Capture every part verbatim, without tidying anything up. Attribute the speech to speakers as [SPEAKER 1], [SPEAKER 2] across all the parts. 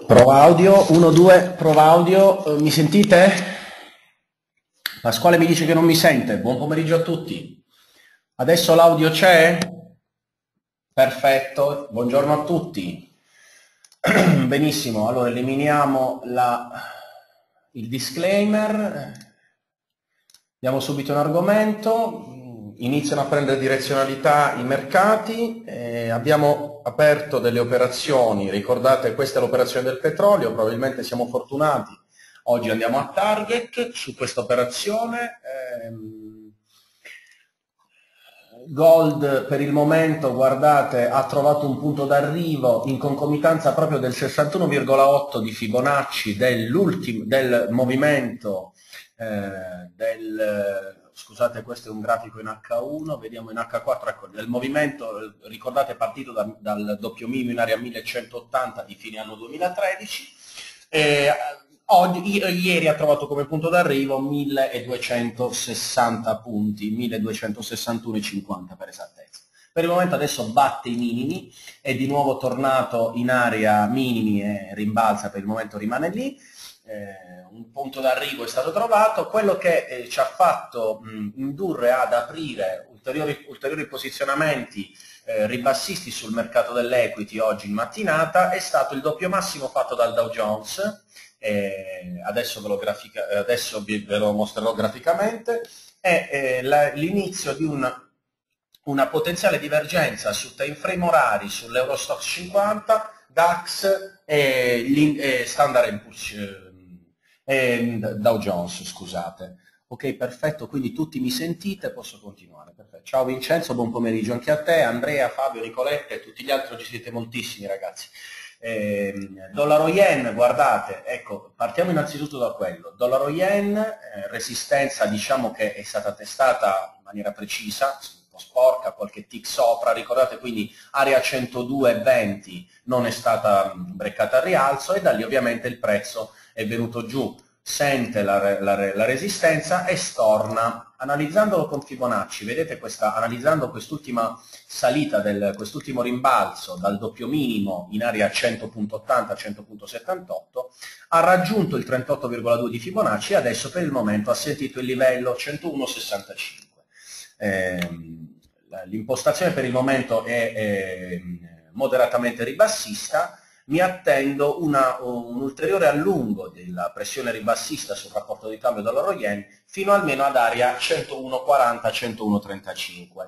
[SPEAKER 1] Prova audio, uno, due, prova audio, eh, mi sentite? Pasquale mi dice che non mi sente, buon pomeriggio a tutti. Adesso l'audio c'è? Perfetto, buongiorno a tutti. Benissimo, allora eliminiamo la, il disclaimer, diamo subito un argomento. Iniziano a prendere direzionalità i mercati, eh, abbiamo aperto delle operazioni, ricordate questa è l'operazione del petrolio, probabilmente siamo fortunati, oggi andiamo a target su questa operazione, ehm, Gold per il momento, guardate, ha trovato un punto d'arrivo in concomitanza proprio del sessantuno virgola otto di Fibonacci dell'ultimo del movimento eh, del scusate, questo è un grafico in acca uno, vediamo in acca quattro, ecco, del movimento, ricordate, è partito da, dal doppio minimo in area millecentottanta di fine anno duemilatredici, eh, oggi, ieri ha trovato come punto d'arrivo milleduecentosessanta punti, milleduecentosessantuno virgola cinquanta per esattezza. Per il momento adesso batte i minimi, è di nuovo tornato in area minimi e rimbalza, per il momento rimane lì. Eh, un punto d'arrivo è stato trovato, quello che eh, ci ha fatto mh, indurre ad aprire ulteriori, ulteriori posizionamenti eh, ribassisti sul mercato dell'equity oggi in mattinata è stato il doppio massimo fatto dal Dow Jones, eh, adesso, ve lo, grafica, adesso ve lo mostrerò graficamente, è eh, l'inizio di un, una potenziale divergenza su time frame orari sull'Eurostoxx cinquanta, DAX e, e Standard and Poor's, eh, Dow Jones, scusate. Ok, perfetto, quindi tutti mi sentite, posso continuare. Perfetto. Ciao Vincenzo, buon pomeriggio anche a te, Andrea, Fabio, Nicoletta e tutti gli altri, oggi siete moltissimi ragazzi. Eh, dollaro yen, guardate, ecco, partiamo innanzitutto da quello. Dollaro yen, eh, resistenza diciamo che è stata testata in maniera precisa, un po' sporca, qualche tick sopra, ricordate quindi area centodue virgola venti non è stata breccata al rialzo e da lì ovviamente il prezzo è venuto giù, sente la, la, la resistenza e storna. Analizzandolo con Fibonacci, vedete questa, analizzando quest'ultima salita, del, quest'ultimo rimbalzo dal doppio minimo in area cento virgola ottanta cento virgola settantotto, ha raggiunto il trentotto virgola due di Fibonacci e adesso per il momento ha sentito il livello centouno virgola sessantacinque. Eh, l'impostazione per il momento è, è moderatamente ribassista. Mi attendo una, un ulteriore allungo della pressione ribassista sul rapporto di cambio dollaro-yen fino almeno ad area centouno virgola quaranta centouno virgola trentacinque.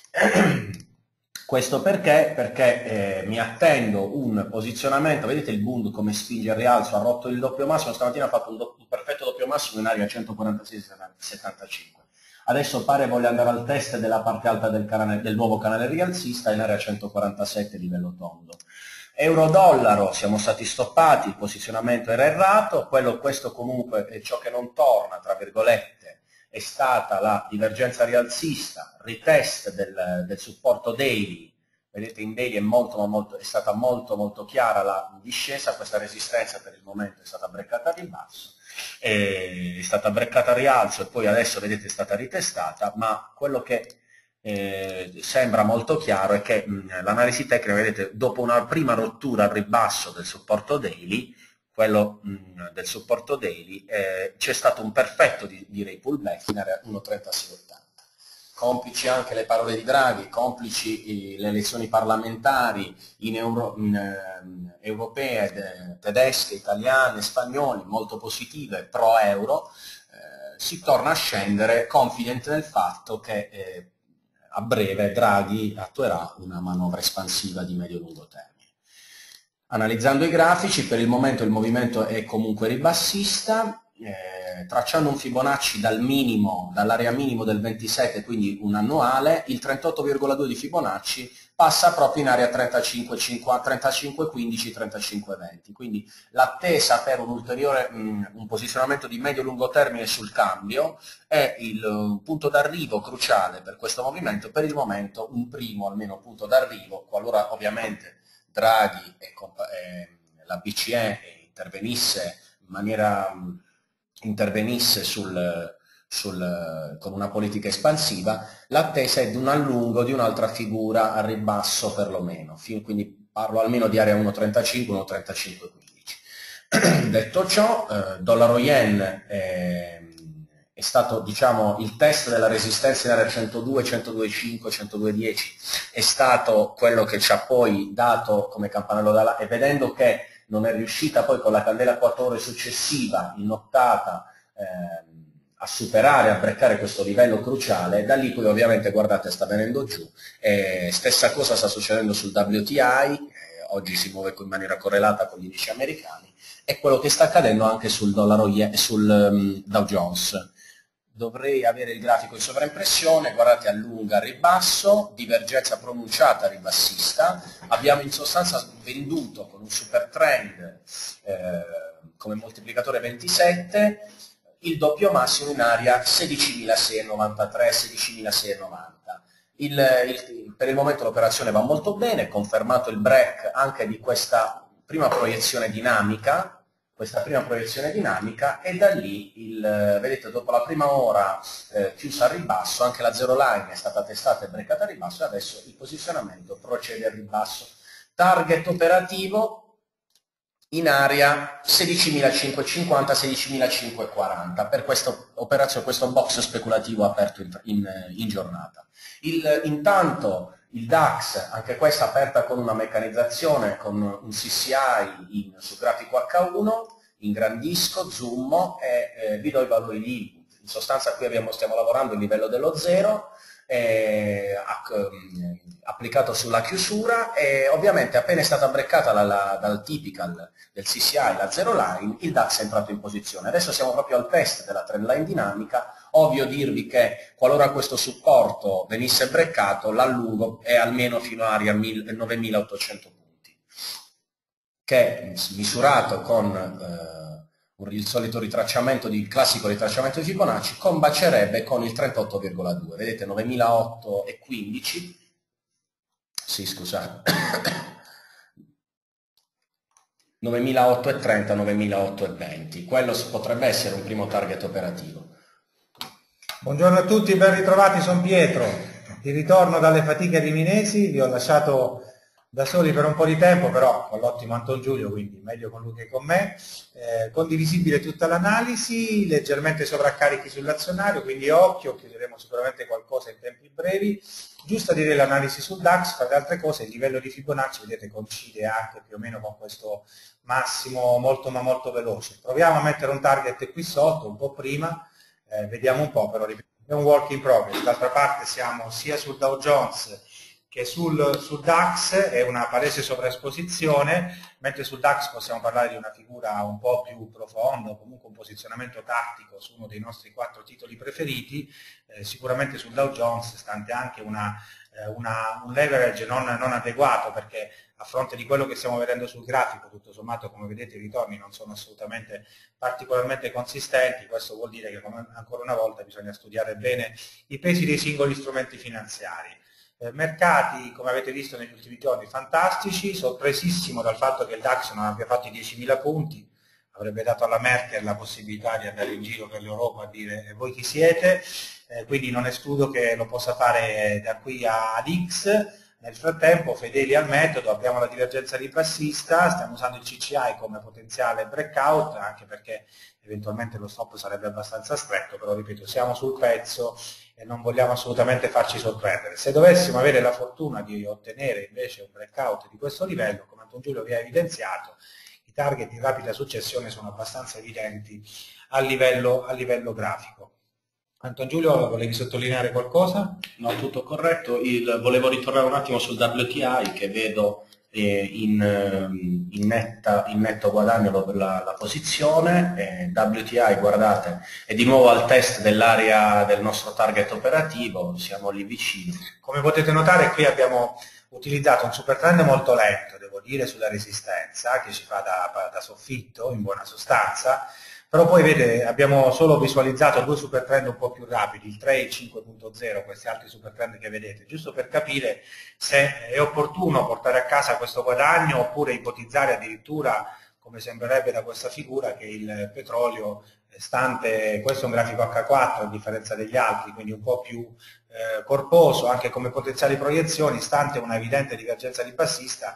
[SPEAKER 1] Questo perché? Perché eh, mi attendo un posizionamento, vedete il Bund come spinge al rialzo, ha rotto il doppio massimo, stamattina ha fatto un, do, un perfetto doppio massimo in area centoquarantasei virgola settantacinque. Adesso pare voglia andare al test della parte alta del, canale, del nuovo canale rialzista in area centoquarantasette livello tondo. Euro-dollaro, siamo stati stoppati, il posizionamento era errato, quello, questo comunque è ciò che non torna, tra virgolette, è stata la divergenza rialzista, retest del, del supporto daily, vedete in daily è, molto, molto, è stata molto molto chiara la discesa, questa resistenza per il momento è stata breccata a ribasso, è stata breccata a rialzo e poi adesso vedete è stata ritestata, ma quello che Eh, sembra molto chiaro è che l'analisi tecnica, vedete, dopo una prima rottura al ribasso del supporto daily, quello mh, del supporto daily, eh, c'è stato un perfetto, di, direi, pullback in area uno virgola trentasei ottanta. Complici anche le parole di Draghi, complici eh, le elezioni parlamentari in euro, in, eh, europee, de, tedesche, italiane, spagnole, molto positive, pro euro, eh, si torna a scendere confident nel fatto che eh, a breve Draghi attuerà una manovra espansiva di medio-lungo termine. Analizzando i grafici, per il momento il movimento è comunque ribassista, eh, tracciando un Fibonacci dal minimo, dall'area minimo del ventisette, quindi un annuale, il trentotto virgola due di Fibonacci passa proprio in area trentacinque quindici trentacinque venti, quindi l'attesa per un ulteriore mh, un posizionamento di medio-lungo termine sul cambio è il uh, punto d'arrivo cruciale per questo movimento, per il momento un primo almeno punto d'arrivo, qualora ovviamente Draghi e, e la B C E intervenisse in maniera mh, intervenisse sul, sul, con una politica espansiva, l'attesa è di un allungo di un'altra figura a ribasso perlomeno, quindi parlo almeno di area uno virgola trentacinque uno virgola trentacinque quindici. Detto ciò, eh, dollaro-yen è, è stato, diciamo, il test della resistenza in area centodue, centodue virgola cinque, centodue virgola dieci, è stato quello che ci ha poi dato come campanello d'allarme, e vedendo che non è riuscita poi con la candela a quattro ore successiva, in nottata, eh, a superare, a breccare questo livello cruciale, da lì poi ovviamente, guardate, sta venendo giù. Eh, stessa cosa sta succedendo sul W T I, eh, oggi si muove in maniera correlata con gli indici americani, e quello che sta accadendo anche sul, dollaro, sul um, Dow Jones. Dovrei avere il grafico in sovraimpressione, guardate, allunga, ribasso, divergenza pronunciata ribassista, abbiamo in sostanza venduto con un super trend eh, come moltiplicatore ventisette, il doppio massimo in area sedicimilaseicentonovantatré, sedicimilaseicentovananta. Il, il, per il momento l'operazione va molto bene, confermato il break anche di questa prima proiezione dinamica, questa prima proiezione dinamica, e da lì, il, vedete, dopo la prima ora eh, chiusa a ribasso, anche la zero line è stata testata e breccata a ribasso, e adesso il posizionamento procede a ribasso. Target operativo in area sedicimilacinquecentocinquanta, sedicimilacinquecentoquaranta per questa operazione, questo box speculativo aperto in, in, in giornata. Il, intanto il DAX, anche questa aperta con una meccanizzazione, con un C C I in, su grafico H uno, ingrandisco, zoom e eh, vi do i valori di input. In sostanza qui abbiamo, stiamo lavorando il livello dello zero, eh, applicato sulla chiusura, e ovviamente appena è stata breccata la, la, dal typical del C C I, la zero line, il DAX è entrato in posizione. Adesso siamo proprio al test della trendline dinamica. Ovvio dirvi che qualora questo supporto venisse breccato, l'allungo è almeno fino a area novemilaottocento punti, che misurato con eh, il solito ritracciamento, di, il classico ritracciamento di Fibonacci, combacerebbe con il trentotto virgola due. Vedete, novemilaottocentoquindici, sì, scusate, novemilaottocentotrenta, novemilaottocentoventi, quello potrebbe essere un primo target operativo.
[SPEAKER 2] Buongiorno a tutti, ben ritrovati, sono Pietro, di ritorno dalle fatiche riminesi, vi ho lasciato da soli per un po' di tempo, però con l'ottimo Anton Giulio, quindi meglio con lui che con me, eh, condivisibile tutta l'analisi, leggermente sovraccarichi sull'azionario, quindi occhio, chiuderemo sicuramente qualcosa in tempi brevi. Giusto a dire l'analisi sul DAX, fra le altre cose il livello di Fibonacci, vedete, coincide anche più o meno con questo massimo molto ma molto veloce. Proviamo a mettere un target qui sotto, un po' prima, eh, vediamo un po', però è un work in progress. D'altra parte siamo sia sul Dow Jones che sul, sul DAX, è una palese sovraesposizione, mentre sul DAX possiamo parlare di una figura un po' più profonda, o comunque un posizionamento tattico su uno dei nostri quattro titoli preferiti. Eh, sicuramente sul Dow Jones, stante anche una, eh, una, un leverage non, non adeguato, perché a fronte di quello che stiamo vedendo sul grafico, tutto sommato, come vedete, i ritorni non sono assolutamente particolarmente consistenti. Questo vuol dire che, come, ancora una volta, bisogna studiare bene i pesi dei singoli strumenti finanziari. Eh, mercati, come avete visto negli ultimi giorni, fantastici, sorpresissimo dal fatto che il DAX non abbia fatto i diecimila punti, avrebbe dato alla Merkel la possibilità di andare in giro per l'Europa a dire: voi chi siete? Eh, quindi non escludo che lo possa fare da qui ad X. Nel frattempo, fedeli al metodo, abbiamo la divergenza ribassista, stiamo usando il C C I come potenziale breakout, anche perché eventualmente lo stop sarebbe abbastanza stretto, però ripeto, siamo sul pezzo e non vogliamo assolutamente farci sorprendere. Se dovessimo avere la fortuna di ottenere invece un breakout di questo livello, come Anton Giulio vi ha evidenziato, i target in rapida successione sono abbastanza evidenti a livello, a livello grafico. Anton Giulio, volevi sottolineare qualcosa?
[SPEAKER 1] No, tutto corretto. Il, volevo ritornare un attimo sul W T I, che vedo eh, in, in, netta, in netto guadagno la, la posizione. Eh, W T I, guardate, è di nuovo al test dell'area del nostro target operativo, siamo lì vicino.
[SPEAKER 2] Come potete notare, qui abbiamo utilizzato un super trend molto lento, devo dire, sulla resistenza, che ci fa da, da soffitto, in buona sostanza. Però poi vede, abbiamo solo visualizzato due super trend un po' più rapidi, il tre e il cinque punto zero, questi altri super trend che vedete, giusto per capire se è opportuno portare a casa questo guadagno, oppure ipotizzare addirittura, come sembrerebbe da questa figura, che il petrolio, stante, questo è un grafico H quattro a differenza degli altri, quindi un po' più eh, corposo anche come potenziali proiezioni, stante una evidente divergenza ribassista,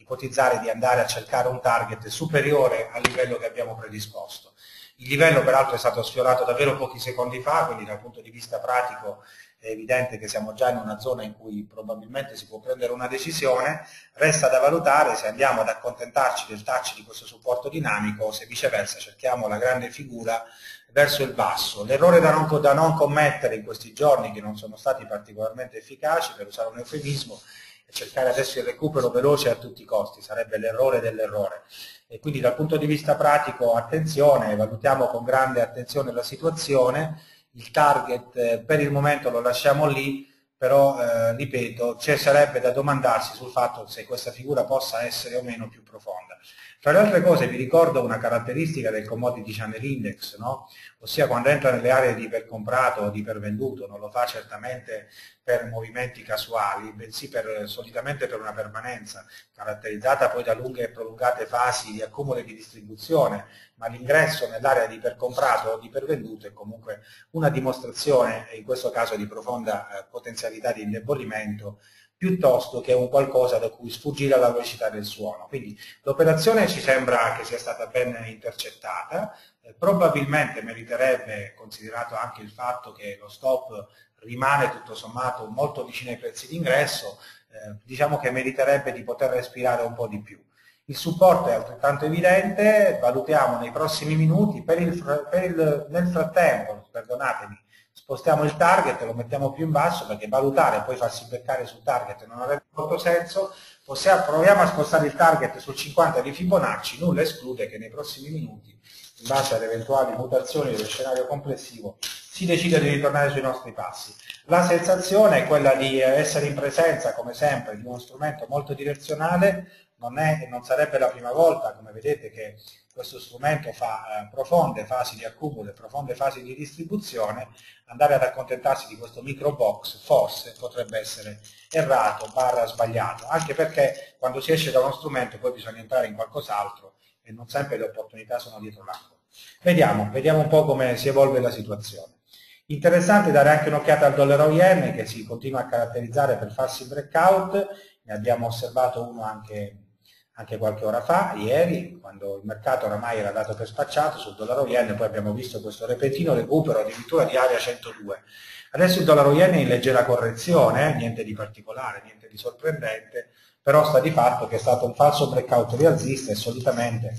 [SPEAKER 2] ipotizzare di andare a cercare un target superiore al livello che abbiamo predisposto. Il livello peraltro è stato sfiorato davvero pochi secondi fa, quindi dal punto di vista pratico è evidente che siamo già in una zona in cui probabilmente si può prendere una decisione. Resta da valutare se andiamo ad accontentarci del touch di questo supporto dinamico o se viceversa cerchiamo la grande figura verso il basso. L'errore da non, da non commettere in questi giorni, che non sono stati particolarmente efficaci, per usare un eufemismo, è cercare adesso il recupero veloce a tutti i costi, sarebbe l'errore dell'errore. E quindi dal punto di vista pratico, attenzione, valutiamo con grande attenzione la situazione. Il target eh, per il momento lo lasciamo lì, però eh, ripeto, ci sarebbe da domandarsi sul fatto se questa figura possa essere o meno più profonda. Tra le altre cose vi ricordo una caratteristica del Commodity Channel Index, no? Ossia quando entra nelle aree di ipercomprato o di ipervenduto, non lo fa certamente per movimenti casuali, bensì per, solitamente per una permanenza, caratterizzata poi da lunghe e prolungate fasi di accumulo e di distribuzione, ma l'ingresso nell'area di ipercomprato o di ipervenduto è comunque una dimostrazione, in questo caso di profonda eh, potenzialità di indebolimento, piuttosto che un qualcosa da cui sfuggire alla velocità del suono. Quindi l'operazione ci sembra che sia stata ben intercettata, eh, probabilmente meriterebbe, considerato anche il fatto che lo stop rimane tutto sommato molto vicino ai prezzi d'ingresso, eh, diciamo che meriterebbe di poter respirare un po' di più. Il supporto è altrettanto evidente, valutiamo nei prossimi minuti, per il, per il, nel frattempo, perdonatemi, spostiamo il target, lo mettiamo più in basso perché valutare e poi farsi beccare sul target non avrebbe molto senso. Possiamo, proviamo a spostare il target sul cinquanta di Fibonacci, nulla esclude che nei prossimi minuti, in base ad eventuali mutazioni dello scenario complessivo, si decide di ritornare sui nostri passi. La sensazione è quella di essere in presenza, come sempre, di uno strumento molto direzionale. Non è e non sarebbe la prima volta, come vedete, che questo strumento fa eh, profonde fasi di accumulo e profonde fasi di distribuzione. Andare ad accontentarsi di questo micro box forse potrebbe essere errato, barra sbagliato, anche perché quando si esce da uno strumento poi bisogna entrare in qualcos'altro e non sempre le opportunità sono dietro l'angolo. Vediamo, vediamo un po' come si evolve la situazione. Interessante dare anche un'occhiata al dollaro yen, che si continua a caratterizzare per farsi breakout. Ne abbiamo osservato uno anche anche qualche ora fa, ieri, quando il mercato oramai era dato per spacciato sul dollaro yen, poi abbiamo visto questo repentino recupero addirittura di area centodue. Adesso il dollaro yen è in leggera correzione, niente di particolare, niente di sorprendente, però sta di fatto che è stato un falso breakout rialzista e solitamente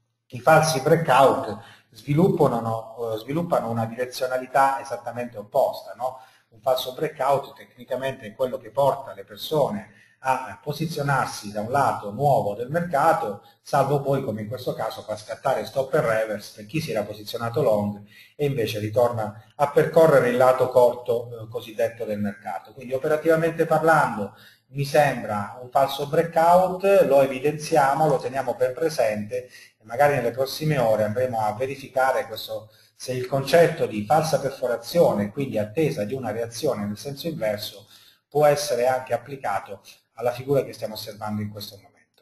[SPEAKER 2] i falsi breakout sviluppano, sviluppano una direzionalità esattamente opposta, no? Un falso breakout tecnicamente è quello che porta le persone a posizionarsi da un lato nuovo del mercato, salvo poi, come in questo caso, far scattare stop e reverse per chi si era posizionato long e invece ritorna a percorrere il lato corto eh, cosiddetto del mercato. Quindi operativamente parlando mi sembra un falso breakout, lo evidenziamo, lo teniamo ben presente e magari nelle prossime ore andremo a verificare questo, se il concetto di falsa perforazione, quindi attesa di una reazione nel senso inverso, può essere anche applicato alla figura che stiamo osservando in questo momento.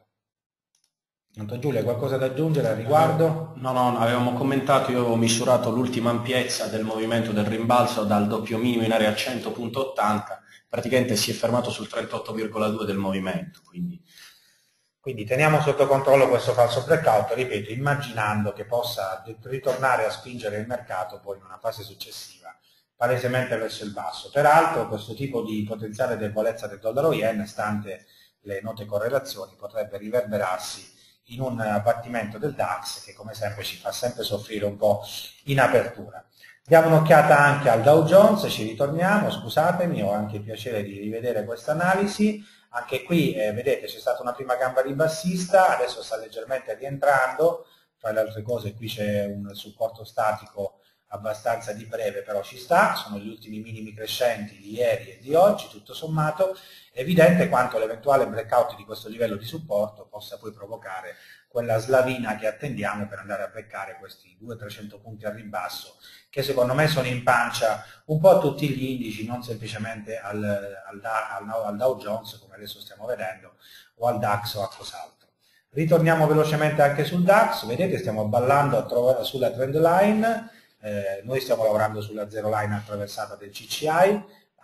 [SPEAKER 2] Anto Giulia, qualcosa da aggiungere al riguardo?
[SPEAKER 1] No, no, avevamo commentato, io avevo misurato l'ultima ampiezza del movimento del rimbalzo dal doppio minimo in area cento virgola ottanta, praticamente si è fermato sul trentotto virgola due del movimento. Quindi.
[SPEAKER 2] quindi teniamo sotto controllo questo falso breakout, ripeto, immaginando che possa ritornare a spingere il mercato poi in una fase successiva palesemente verso il basso. Peraltro questo tipo di potenziale debolezza del dollaro yen, stante le note correlazioni, potrebbe riverberarsi in un abbattimento del DAX che come sempre ci fa sempre soffrire un po' in apertura. Diamo un'occhiata anche al Dow Jones, ci ritorniamo, scusatemi, ho anche il piacere di rivedere questa analisi. Anche qui eh, vedete c'è stata una prima gamba ribassista, adesso sta leggermente rientrando, tra le altre cose qui c'è un supporto statico abbastanza di breve, però ci sta, sono gli ultimi minimi crescenti di ieri e di oggi, tutto sommato. È evidente quanto l'eventuale breakout di questo livello di supporto possa poi provocare quella slavina che attendiamo per andare a beccare questi duecento trecento punti al ribasso, che secondo me sono in pancia un po' a tutti gli indici, non semplicemente al, al, al, al Dow Jones, come adesso stiamo vedendo, o al DAX o a cos'altro. Ritorniamo velocemente anche sul DAX, vedete stiamo ballando sulla trend line. Eh, noi stiamo lavorando sulla zero line attraversata del C C I,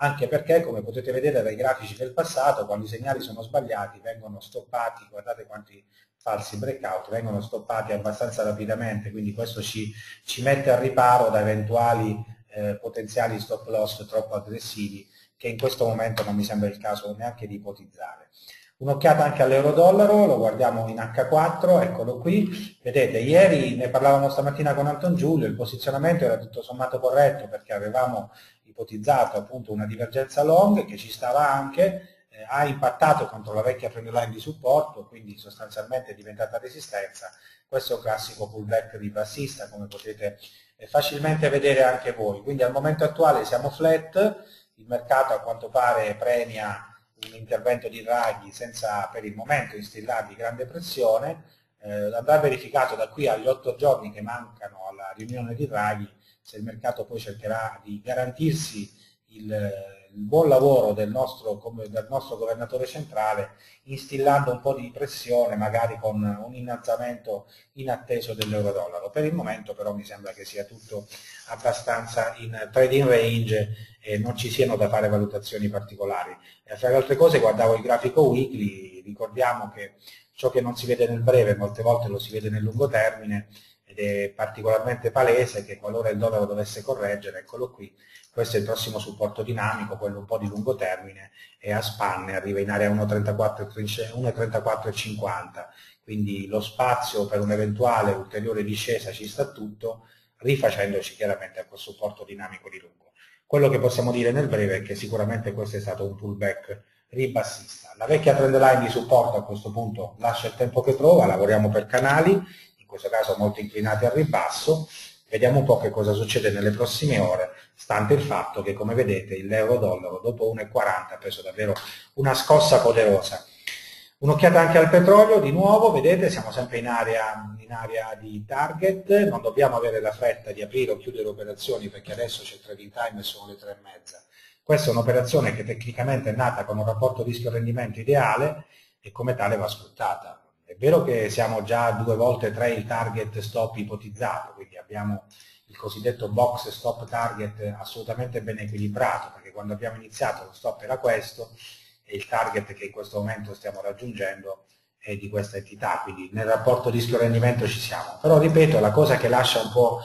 [SPEAKER 2] anche perché, come potete vedere dai grafici del passato, quando i segnali sono sbagliati vengono stoppati, guardate quanti falsi breakout, vengono stoppati abbastanza rapidamente, quindi questo ci, ci mette al riparo da eventuali eh, potenziali stop loss troppo aggressivi, che in questo momento non mi sembra il caso neanche di ipotizzare. Un'occhiata anche all'euro-dollaro, lo guardiamo in acca quattro, eccolo qui. Vedete, ieri ne parlavamo stamattina con Anton Giulio, il posizionamento era tutto sommato corretto perché avevamo ipotizzato appunto una divergenza long che ci stava anche, eh, ha impattato contro la vecchia trend line di supporto, quindi sostanzialmente è diventata resistenza. Questo è un classico pullback ribassista, come potete eh, facilmente vedere anche voi. Quindi al momento attuale siamo flat, il mercato a quanto pare premia un intervento di Draghi senza per il momento instillarvi grande pressione, eh, andrà verificato da qui agli otto giorni che mancano alla riunione di Draghi se il mercato poi cercherà di garantirsi il, il buon lavoro del nostro, del nostro governatore centrale, instillando un po' di pressione magari con un innalzamento inatteso dell'euro-dollaro. Per il momento però mi sembra che sia tutto abbastanza in trading range e non ci siano da fare valutazioni particolari. E fra le altre cose guardavo il grafico weekly, ricordiamo che ciò che non si vede nel breve molte volte lo si vede nel lungo termine, ed è particolarmente palese che qualora il dollaro dovesse correggere, eccolo qui, questo è il prossimo supporto dinamico, quello un po' di lungo termine, e a spanne arriva in area uno virgola trentaquattro cinquanta, quindi lo spazio per un'eventuale ulteriore discesa ci sta tutto, rifacendoci chiaramente a quel supporto dinamico di lungo. Quello che possiamo dire nel breve è che sicuramente questo è stato un pullback ribassista. La vecchia trend line di supporto a questo punto lascia il tempo che trova, lavoriamo per canali, in questo caso molto inclinati al ribasso, vediamo un po' che cosa succede nelle prossime ore, stante il fatto che, come vedete, l'euro-dollaro dopo uno virgola quaranta ha preso davvero una scossa poderosa. Un'occhiata anche al petrolio, di nuovo, vedete, siamo sempre in area, in area di target, non dobbiamo avere la fretta di aprire o chiudere operazioni perché adesso c'è il trading time e sono le tre e mezza. Questa è un'operazione che tecnicamente è nata con un rapporto rischio-rendimento ideale e come tale va sfruttata. È vero che siamo già due volte tre il target stop ipotizzato, quindi abbiamo il cosiddetto box stop target assolutamente ben equilibrato, perché quando abbiamo iniziato lo stop era questo e il target che in questo momento stiamo raggiungendo è di questa entità, quindi nel rapporto rischio-rendimento ci siamo. Però ripeto, la cosa che lascia un po'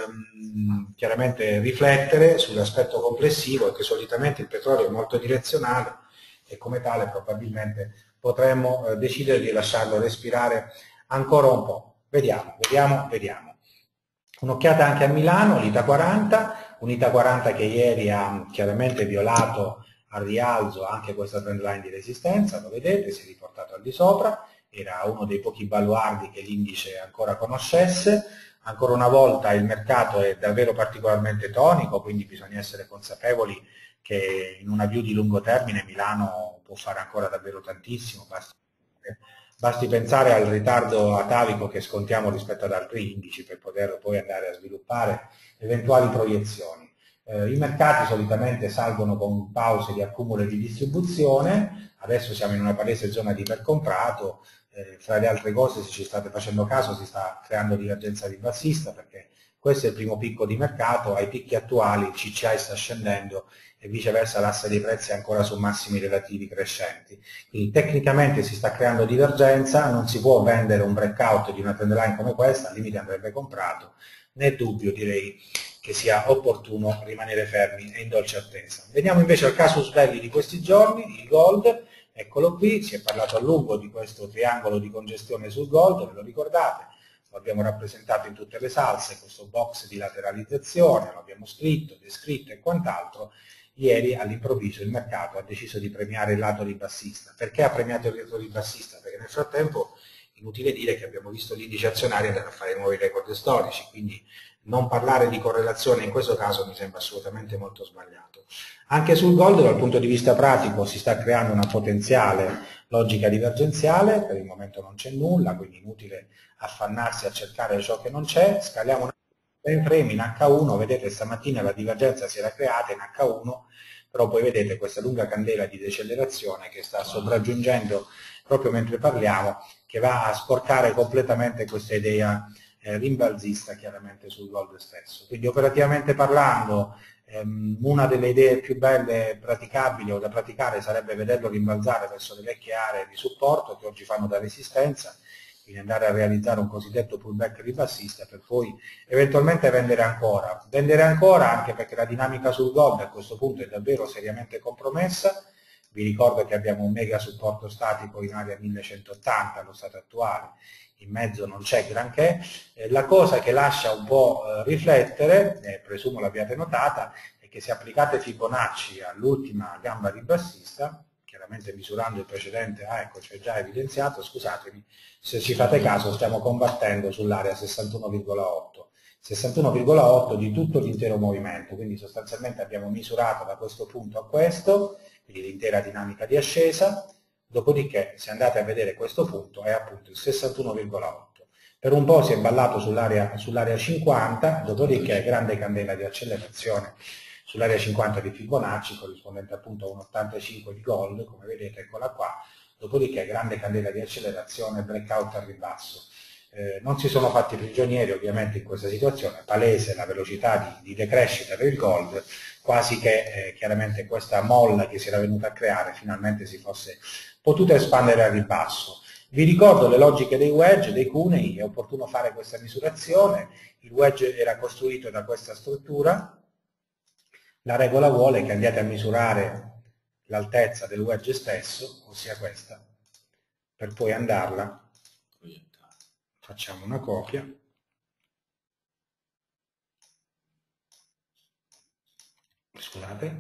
[SPEAKER 2] ehm, chiaramente riflettere sull'aspetto complessivo è che solitamente il petrolio è molto direzionale e come tale probabilmente potremmo eh, decidere di lasciarlo respirare ancora un po'. Vediamo, vediamo, vediamo. Un'occhiata anche a Milano, l'I T A quaranta, un I T A quaranta che ieri ha chiaramente violato al rialzo anche questa trend line di resistenza, lo vedete, si è riportato al di sopra, era uno dei pochi baluardi che l'indice ancora conoscesse. Ancora una volta il mercato è davvero particolarmente tonico, quindi bisogna essere consapevoli che in una view di lungo termine Milano può fare ancora davvero tantissimo, basti, basti pensare al ritardo atavico che scontiamo rispetto ad altri indici per poter poi andare a sviluppare eventuali proiezioni. Eh, I mercati solitamente salgono con pause di accumulo e di distribuzione, adesso siamo in una palese zona di ipercomprato, eh, fra le altre cose, se ci state facendo caso, si sta creando divergenza ribassista perché questo è il primo picco di mercato, ai picchi attuali il C C I sta scendendo e viceversa l'asse dei prezzi è ancora su massimi relativi crescenti. Quindi tecnicamente si sta creando divergenza, non si può vendere un breakout di una trend line come questa, al limite andrebbe comprato, né dubbio direi che sia opportuno rimanere fermi e in dolce attesa. Veniamo invece al casus belli di questi giorni, il gold, eccolo qui, si è parlato a lungo di questo triangolo di congestione sul gold, ve lo ricordate? Lo abbiamo rappresentato in tutte le salse, questo box di lateralizzazione, lo abbiamo scritto, descritto e quant'altro. Ieri all'improvviso il mercato ha deciso di premiare il lato ribassista. Perché ha premiato il lato ribassista? Perché nel frattempo, inutile dire che abbiamo visto l'indice azionario andare a fare nuovi record storici, quindi non parlare di correlazione in questo caso mi sembra assolutamente molto sbagliato. Anche sul gold dal punto di vista pratico si sta creando una potenziale logica divergenziale, per il momento non c'è nulla, quindi inutile affannarsi a cercare ciò che non c'è, scaliamo un time frame in H uno, vedete stamattina la divergenza si era creata in H uno, però poi vedete questa lunga candela di decelerazione che sta sopraggiungendo proprio mentre parliamo, che va a sporcare completamente questa idea eh, rimbalzista chiaramente sul gold stesso. Quindi operativamente parlando, ehm, una delle idee più belle praticabili o da praticare sarebbe vederlo rimbalzare verso le vecchie aree di supporto che oggi fanno da resistenza, quindi andare a realizzare un cosiddetto pullback ribassista per poi eventualmente vendere ancora. Vendere ancora anche perché la dinamica sul gold a questo punto è davvero seriamente compromessa. Vi ricordo che abbiamo un mega supporto statico in area millecentottanta allo stato attuale, in mezzo non c'è granché. Eh, la cosa che lascia un po' eh, riflettere, eh, presumo l'abbiate notata, è che se applicate Fibonacci all'ultima gamba ribassista, chiaramente misurando il precedente, ah ecco c'è già evidenziato, scusatemi, se ci fate caso stiamo combattendo sull'area sessantuno virgola otto, sessantuno virgola otto di tutto l'intero movimento, quindi sostanzialmente abbiamo misurato da questo punto a questo, quindi l'intera dinamica di ascesa, dopodiché se andate a vedere questo punto è appunto il sessantuno virgola otto. Per un po' si è ballato sull'area sull'area cinquanta, dopodiché grande candela di accelerazione sull'area cinquanta di Fibonacci, corrispondente appunto a un ottantacinque di gold, come vedete eccola qua, dopodiché grande candela di accelerazione, breakout al ribasso. Eh, non si sono fatti prigionieri ovviamente in questa situazione, palese la velocità di, di decrescita del gold, quasi che eh, chiaramente questa molla che si era venuta a creare finalmente si fosse potuta espandere al ribasso. Vi ricordo le logiche dei wedge, dei cunei, è opportuno fare questa misurazione, il wedge era costruito da questa struttura, la regola vuole che andiate a misurare l'altezza del wedge stesso, ossia questa, per poi andarla, facciamo una copia, scusate,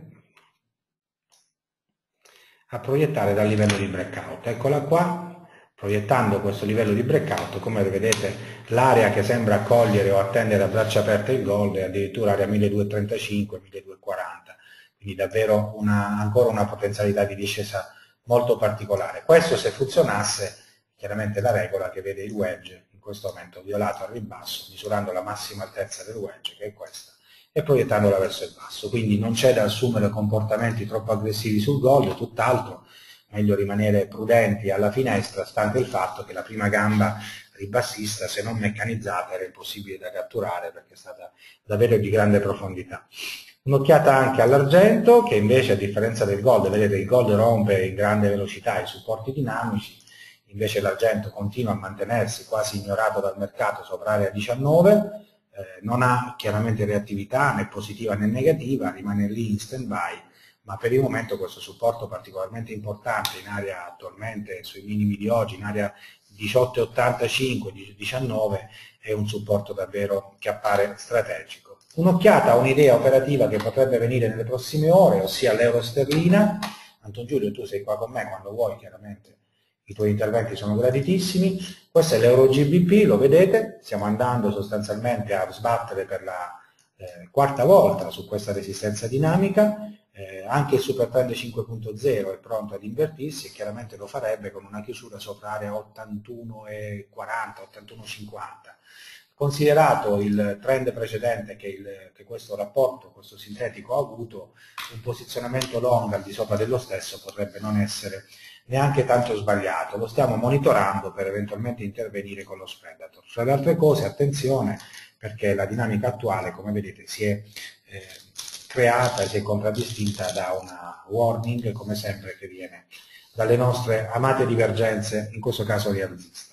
[SPEAKER 2] a proiettare dal livello di breakout. Eccola qua, proiettando questo livello di breakout, come vedete l'area che sembra accogliere o attendere a braccia aperte il gold è addirittura area milleduecentotrentacinque milleduecentoquaranta, quindi davvero una, ancora una potenzialità di discesa molto particolare. Questo se funzionasse, chiaramente la regola che vede il wedge in questo momento violato al ribasso, misurando la massima altezza del wedge, che è questa, e proiettandola verso il basso. Quindi non c'è da assumere comportamenti troppo aggressivi sul gold, tutt'altro, meglio rimanere prudenti alla finestra, stante il fatto che la prima gamba ribassista, se non meccanizzata, era impossibile da catturare perché è stata davvero di grande profondità. Un'occhiata anche all'argento, che invece a differenza del gold, vedete il gold rompe in grande velocità i supporti dinamici, invece l'argento continua a mantenersi quasi ignorato dal mercato sopra area diciannove, eh, non ha chiaramente reattività né positiva né negativa, rimane lì in stand-by, ma per il momento questo supporto particolarmente importante in area attualmente sui minimi di oggi, in area diciotto virgola ottantacinque diciannove, è un supporto davvero che appare strategico. Un'occhiata a un'idea operativa che potrebbe venire nelle prossime ore, ossia l'euro sterlina. Anton Giulio, tu sei qua con me quando vuoi, chiaramente i tuoi interventi sono graditissimi. Questo è l'euro G B P, lo vedete, stiamo andando sostanzialmente a sbattere per la eh, quarta volta su questa resistenza dinamica, eh, anche il super trend cinque punto zero è pronto ad invertirsi e chiaramente lo farebbe con una chiusura sopra area ottantuno virgola quaranta, ottantuno virgola cinquanta. Considerato il trend precedente che, il, che questo rapporto, questo sintetico ha avuto, un posizionamento long al di sopra dello stesso potrebbe non essere neanche tanto sbagliato, lo stiamo monitorando per eventualmente intervenire con lo Predator. Fra le altre cose, attenzione, perché la dinamica attuale, come vedete, si è eh, creata e si è contraddistinta da una warning, come sempre, che viene dalle nostre amate divergenze, in questo caso rialzista.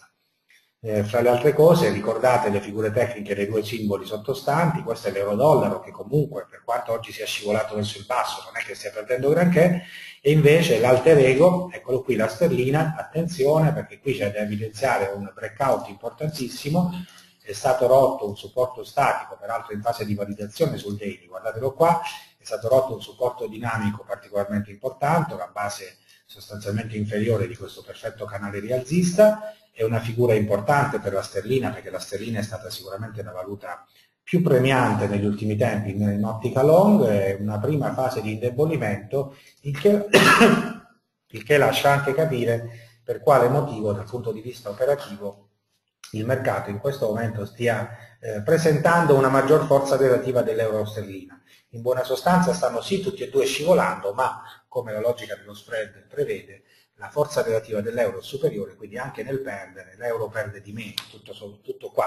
[SPEAKER 2] Eh, fra le altre cose, ricordate le figure tecniche dei due simboli sottostanti, questo è l'euro-dollaro che comunque, per quanto oggi sia scivolato verso il basso, non è che stia perdendo granché, e invece l'alter ego, eccolo qui la sterlina, attenzione perché qui c'è da evidenziare un breakout importantissimo, è stato rotto un supporto statico, peraltro in fase di validazione sul daily, guardatelo qua, è stato rotto un supporto dinamico particolarmente importante, una base sostanzialmente inferiore di questo perfetto canale rialzista, è una figura importante per la sterlina perché la sterlina è stata sicuramente la valuta più premiante negli ultimi tempi in ottica long, è una prima fase di indebolimento, il che, il che lascia anche capire per quale motivo dal punto di vista operativo il mercato in questo momento stia eh, presentando una maggior forza relativa dell'euro sterlina. In buona sostanza stanno sì tutti e due scivolando, ma come la logica dello spread prevede, la forza relativa dell'euro è superiore, quindi anche nel perdere l'euro perde di meno, tutto, tutto qua,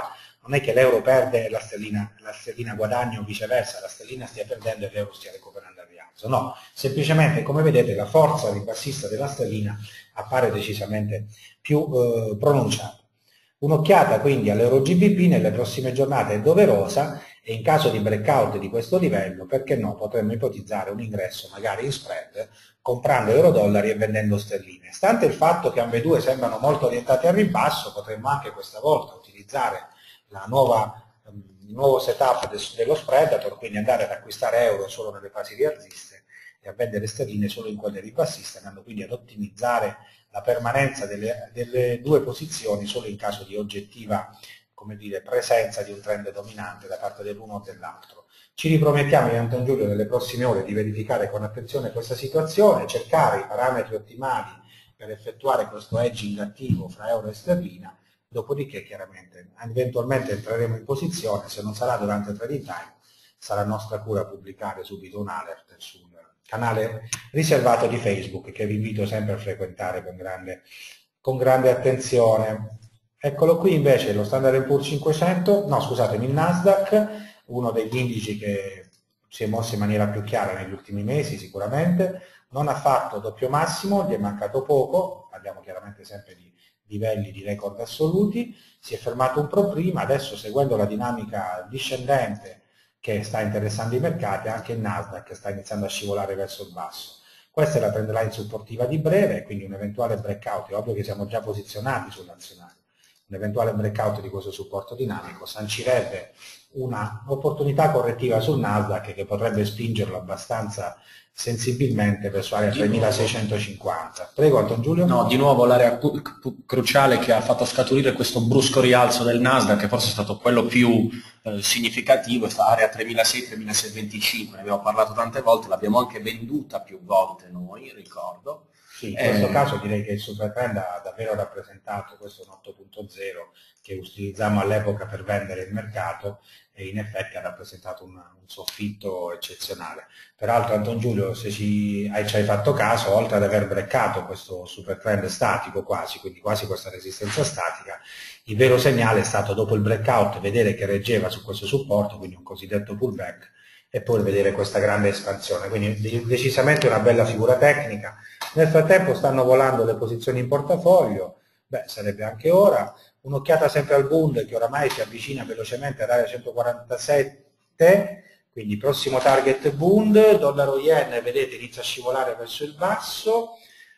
[SPEAKER 2] non è che l'euro perde e la sterlina, la sterlina guadagna o viceversa, la sterlina stia perdendo e l'euro stia recuperando al rialzo. No, semplicemente, come vedete, la forza ribassista della sterlina appare decisamente più eh, pronunciata. Un'occhiata quindi all'euro G B P nelle prossime giornate è doverosa e in caso di breakout di questo livello, perché no, potremmo ipotizzare un ingresso magari in spread comprando euro-dollari e vendendo sterline. Stante il fatto che ambedue sembrano molto orientati al ribasso, potremmo anche questa volta utilizzare la nuova, il nuovo setup dello spreadator, quindi andare ad acquistare euro solo nelle fasi rialziste e a vendere sterline solo in quelle ribassiste, andando quindi ad ottimizzare la permanenza delle, delle due posizioni solo in caso di oggettiva, come dire, presenza di un trend dominante da parte dell'uno o dell'altro. Ci ripromettiamo in Anton Giulio nelle prossime ore di verificare con attenzione questa situazione, cercare i parametri ottimali per effettuare questo hedging attivo fra euro e sterlina, dopodiché chiaramente eventualmente entreremo in posizione, se non sarà durante il trading time, sarà nostra cura pubblicare subito un alert sul canale riservato di Facebook, che vi invito sempre a frequentare con grande, con grande attenzione. Eccolo qui invece lo Standard and Poor's cinquecento, no scusatemi, il Nasdaq, uno degli indici che si è mosso in maniera più chiara negli ultimi mesi sicuramente, non ha fatto doppio massimo, gli è mancato poco, parliamo chiaramente sempre di livelli di record assoluti, si è fermato un po' prima, adesso seguendo la dinamica discendente che sta interessando i mercati, anche il Nasdaq sta iniziando a scivolare verso il basso. Questa è la trend line supportiva di breve, quindi un eventuale breakout, è ovvio che siamo già posizionati sull'azionario, un eventuale breakout di questo supporto dinamico sancirebbe un'opportunità correttiva sul Nasdaq che potrebbe spingerlo abbastanza sensibilmente verso l'area tremilaseicentocinquanta. Prego Anton Giulio.
[SPEAKER 1] No, di nuovo l'area cruciale che ha fatto scaturire questo brusco rialzo del Nasdaq, che forse è stato quello più eh, significativo, è stata area tremilaseicento tremilaseicentoventicinque, ne abbiamo parlato tante volte, l'abbiamo anche venduta più volte noi, ricordo.
[SPEAKER 2] Sì, in questo eh, caso direi che il supertrend ha davvero rappresentato, questo è un otto punto zero che utilizzammo all'epoca per vendere il mercato e in effetti ha rappresentato un, un soffitto eccezionale. Peraltro Anton Giulio, se ci hai, ci hai fatto caso, oltre ad aver breccato questo supertrend statico quasi, quindi quasi questa resistenza statica, il vero segnale è stato dopo il breakout vedere che reggeva su questo supporto, quindi un cosiddetto pullback, e poi vedere questa grande espansione, quindi decisamente una bella figura tecnica. Nel frattempo stanno volando le posizioni in portafoglio, beh sarebbe anche ora, un'occhiata sempre al Bund che oramai si avvicina velocemente all'area centoquarantasette, quindi prossimo target Bund, dollaro yen vedete inizia a scivolare verso il basso,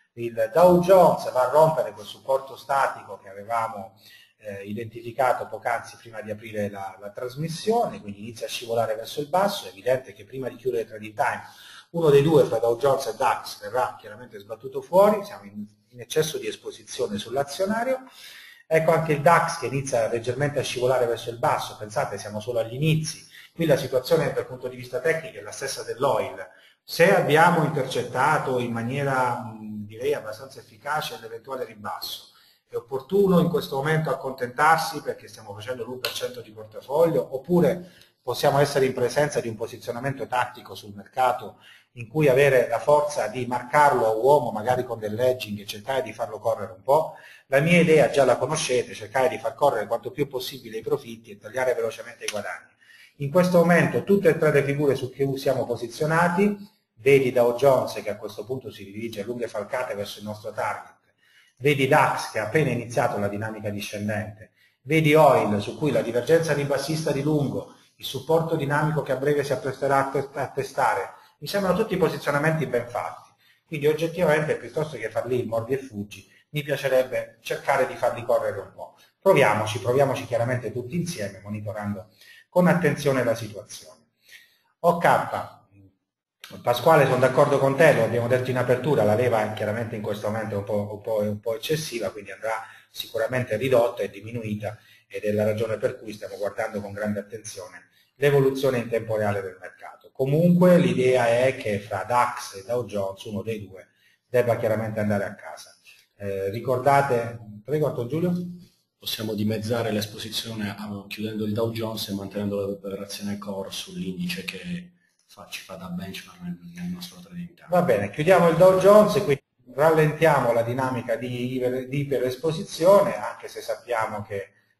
[SPEAKER 2] il Dow Jones va a rompere quel supporto statico che avevamo Eh, identificato poc'anzi prima di aprire la, la trasmissione, quindi inizia a scivolare verso il basso. È evidente che prima di chiudere il trading time uno dei due, fra Dow Jones e DAX, verrà chiaramente sbattuto fuori, siamo in, in eccesso di esposizione sull'azionario. Ecco anche il DAX che inizia leggermente a scivolare verso il basso, pensate siamo solo agli inizi, qui la situazione dal punto di vista tecnico è la stessa dell'oil. Se abbiamo intercettato in maniera mh, direi abbastanza efficace l'eventuale ribasso, è opportuno in questo momento accontentarsi perché stiamo facendo l'uno per cento di portafoglio, oppure possiamo essere in presenza di un posizionamento tattico sul mercato in cui avere la forza di marcarlo a uomo magari con del hedging e cercare di farlo correre un po'. La mia idea già la conoscete, cercare di far correre quanto più possibile i profitti e tagliare velocemente i guadagni. In questo momento tutte e tre le figure su cui siamo posizionati, vedi Dow Jones che a questo punto si dirige a lunghe falcate verso il nostro target, vedi DAX che ha appena iniziato la dinamica discendente, vedi Oil su cui la divergenza ribassista di lungo, il supporto dinamico che a breve si appresterà a testare, mi sembrano tutti posizionamenti ben fatti, quindi oggettivamente piuttosto che farli il mordi e fuggi, mi piacerebbe cercare di farli correre un po'. Proviamoci, proviamoci chiaramente tutti insieme, monitorando con attenzione la situazione. O K. Pasquale, sono d'accordo con te, lo abbiamo detto in apertura, la leva chiaramente in questo momento è un po', un po', un po' eccessiva, quindi andrà sicuramente ridotta e diminuita ed è la ragione per cui stiamo guardando con grande attenzione l'evoluzione in tempo reale del mercato. Comunque l'idea è che fra DAX e Dow Jones uno dei due debba chiaramente andare a casa. Eh, ricordate, prego Anton Giulio?
[SPEAKER 1] Possiamo dimezzare l'esposizione chiudendo il Dow Jones e mantenendo l'operazione core sull'indice che ci fa da benchmark nel, nel nostro trading time.
[SPEAKER 2] Va bene, chiudiamo il Dow Jones e quindi rallentiamo la dinamica di, iper, di iperesposizione, anche se sappiamo che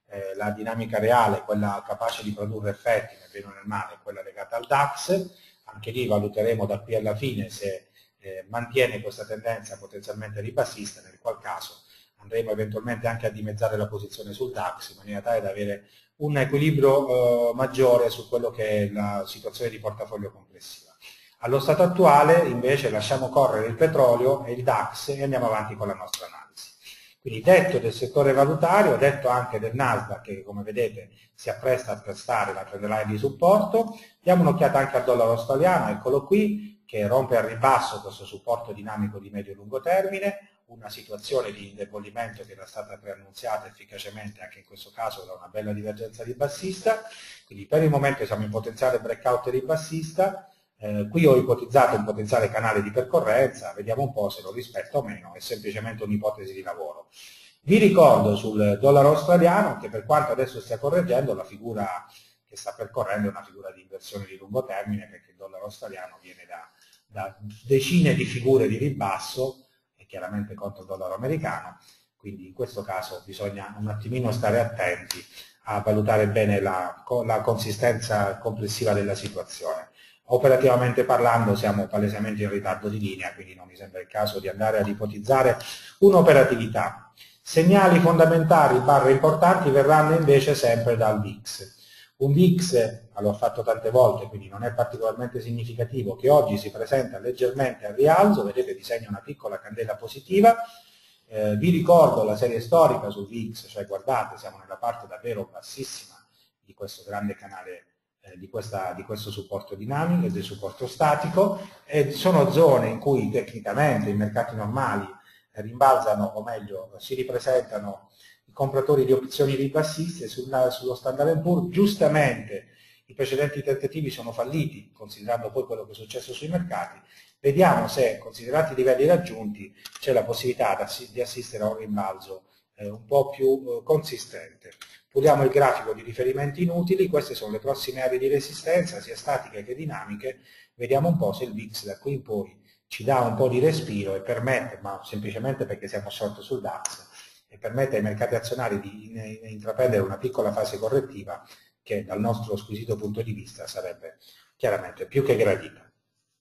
[SPEAKER 2] eh, la dinamica reale, quella capace di produrre effetti nel bene o nel male, quella legata al DAX. Anche lì valuteremo da qui alla fine se eh, mantiene questa tendenza potenzialmente ribassista, nel qual caso andremo eventualmente anche a dimezzare la posizione sul DAX in maniera tale da avere un equilibrio eh, maggiore su quello che è la situazione di portafoglio complessiva. Allo stato attuale invece lasciamo correre il petrolio e il DAX e andiamo avanti con la nostra analisi. Quindi detto del settore valutario, detto anche del Nasdaq che come vedete si appresta a testare la trend line di supporto, diamo un'occhiata anche al dollaro australiano, eccolo qui, che rompe al ribasso questo supporto dinamico di medio e lungo termine, una situazione di indebolimento che era stata preannunziata efficacemente anche in questo caso da una bella divergenza ribassista, quindi per il momento siamo in potenziale breakout ribassista. Eh, qui ho ipotizzato un potenziale canale di percorrenza, vediamo un po' se lo rispetto o meno, è semplicemente un'ipotesi di lavoro. Vi ricordo sul dollaro australiano che per quanto adesso stia correggendo, la figura che sta percorrendo è una figura di inversione di lungo termine, perché il dollaro australiano viene da, da decine di figure di ribasso, e chiaramente contro il dollaro americano, quindi in questo caso bisogna un attimino stare attenti a valutare bene la, la consistenza complessiva della situazione. Operativamente parlando siamo palesemente in ritardo di linea, quindi non mi sembra il caso di andare ad ipotizzare un'operatività. Segnali fondamentali barra importanti verranno invece sempre dal V I X. Un V I X, l'ho fatto tante volte, quindi non è particolarmente significativo, che oggi si presenta leggermente al rialzo, vedete disegna una piccola candela positiva. Eh, vi ricordo la serie storica sul V I X, cioè guardate, siamo nella parte davvero bassissima di questo grande canale, Di, questa, di questo supporto dinamico e del supporto statico, e sono zone in cui tecnicamente i mercati normali rimbalzano, o meglio si ripresentano i compratori di opzioni ribassiste. Sulla, sullo Standard and Poor's giustamente i precedenti tentativi sono falliti, considerando poi quello che è successo sui mercati. Vediamo se, considerati i livelli raggiunti, c'è la possibilità di assistere a un rimbalzo eh, un po' più eh, consistente. Puliamo il grafico di riferimenti inutili, queste sono le prossime aree di resistenza, sia statiche che dinamiche. Vediamo un po' se il V I X da qui in poi ci dà un po' di respiro e permette, ma semplicemente perché siamo short sul DAX, e permette ai mercati azionari di intraprendere una piccola fase correttiva che dal nostro squisito punto di vista sarebbe chiaramente più che gradita.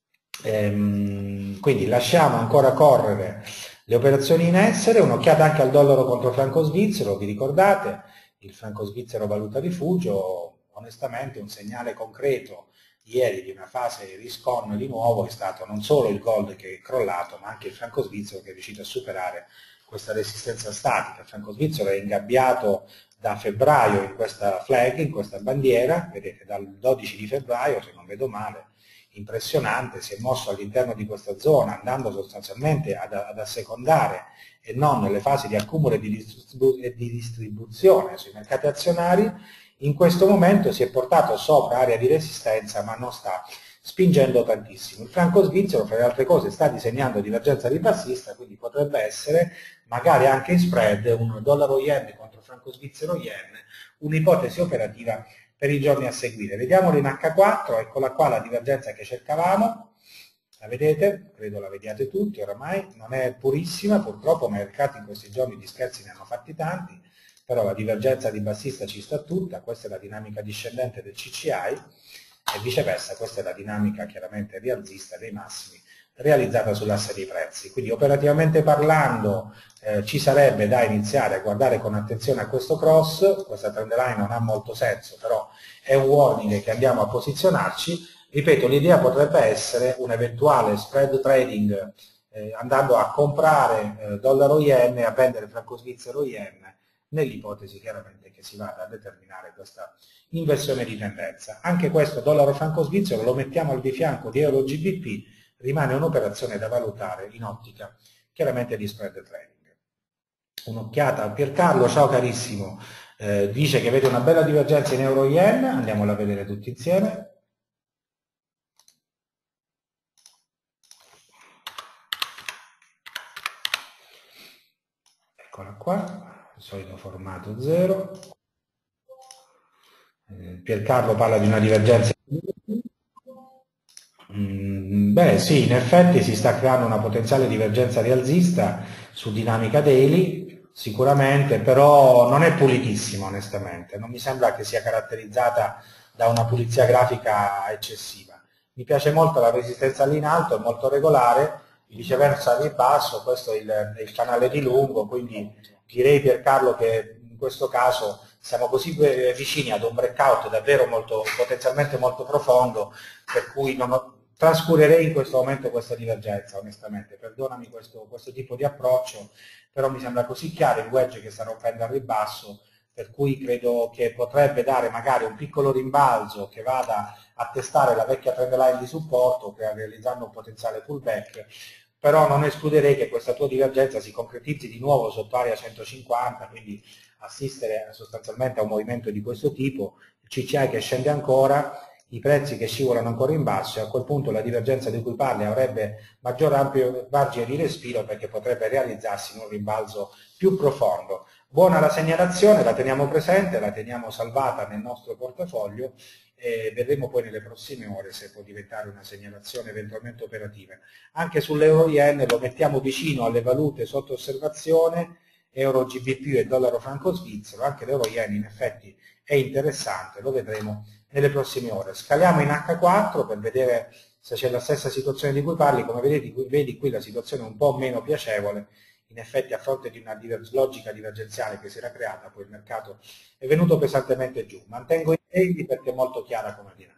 [SPEAKER 2] Ehm, quindi lasciamo ancora correre le operazioni in essere, un'occhiata anche al dollaro contro franco svizzero, vi ricordate? Il franco svizzero valuta rifugio, onestamente un segnale concreto ieri di una fase risk-on di nuovo è stato non solo il gold che è crollato, ma anche il franco svizzero che è riuscito a superare questa resistenza statica. Il franco svizzero è ingabbiato da febbraio in questa flag, in questa bandiera, vedete dal dodici di febbraio, se non vedo male, impressionante, si è mosso all'interno di questa zona andando sostanzialmente ad, ad assecondare e non nelle fasi di accumulo e di, distribu e di distribuzione sui mercati azionari. In questo momento si è portato sopra area di resistenza, ma non sta spingendo tantissimo. Il franco svizzero, fra le altre cose, sta disegnando divergenza ribassista, quindi potrebbe essere, magari anche in spread, un dollaro yen contro franco svizzero yen, un'ipotesi operativa per i giorni a seguire. Vediamolo in acca quattro, eccola qua la divergenza che cercavamo. La vedete? Credo la vediate tutti oramai, non è purissima, purtroppo i mercati in questi giorni di scherzi ne hanno fatti tanti, però la divergenza ribassista ci sta tutta, questa è la dinamica discendente del C C I e viceversa, questa è la dinamica chiaramente rialzista dei massimi realizzata sull'asse dei prezzi. Quindi operativamente parlando eh, ci sarebbe da iniziare a guardare con attenzione a questo cross, questa trend line non ha molto senso, però è un warning che andiamo a posizionarci. Ripeto, l'idea potrebbe essere un eventuale spread trading eh, andando a comprare eh, dollaro yen e a vendere franco svizzero yen, nell'ipotesi chiaramente che si vada a determinare questa inversione di tendenza. Anche questo dollaro franco svizzero lo mettiamo al di fianco di euro G B P, rimane un'operazione da valutare in ottica chiaramente di spread trading. Un'occhiata a Piercarlo, ciao carissimo, eh, dice che vede una bella divergenza in euro yen, andiamola a vedere tutti insieme. Eccola qua, il solito formato zero. Eh, Piercarlo parla di una divergenza. Mm, beh sì, in effetti si sta creando una potenziale divergenza rialzista su dinamica daily, sicuramente, però non è pulitissima onestamente, non mi sembra che sia caratterizzata da una pulizia grafica eccessiva. Mi piace molto la resistenza lì in alto, è molto regolare, viceversa lì in basso, questo è il, è il canale di lungo, quindi direi Piercarlo che in questo caso siamo così vicini ad un breakout davvero molto, potenzialmente molto profondo, per cui non ho, trascurerei in questo momento questa divergenza, onestamente, perdonami questo, questo tipo di approccio, però mi sembra così chiaro il wedge che sta rompendo al ribasso, per cui credo che potrebbe dare magari un piccolo rimbalzo che vada a testare la vecchia trend line di supporto, realizzando un potenziale pullback, però non escluderei che questa tua divergenza si concretizzi di nuovo sotto area centocinquanta, quindi assistere sostanzialmente a un movimento di questo tipo, il C C I che scende ancora, i prezzi che scivolano ancora in basso, e a quel punto la divergenza di cui parli avrebbe maggior ampio margine di respiro perché potrebbe realizzarsi in un rimbalzo più profondo. Buona la segnalazione, la teniamo presente, la teniamo salvata nel nostro portafoglio e vedremo poi nelle prossime ore se può diventare una segnalazione eventualmente operativa. Anche sull'euro yen lo mettiamo vicino alle valute sotto osservazione, euro G B P e dollaro franco svizzero, anche l'euro yen in effetti è interessante, lo vedremo nelle prossime ore. Scaliamo in H quattro per vedere se c'è la stessa situazione di cui parli. Come vedi, vedi qui la situazione è un po' meno piacevole, in effetti a fronte di una diver- logica divergenziale che si era creata, poi il mercato è venuto pesantemente giù. Mantengo i daily perché è molto chiara come dinamica.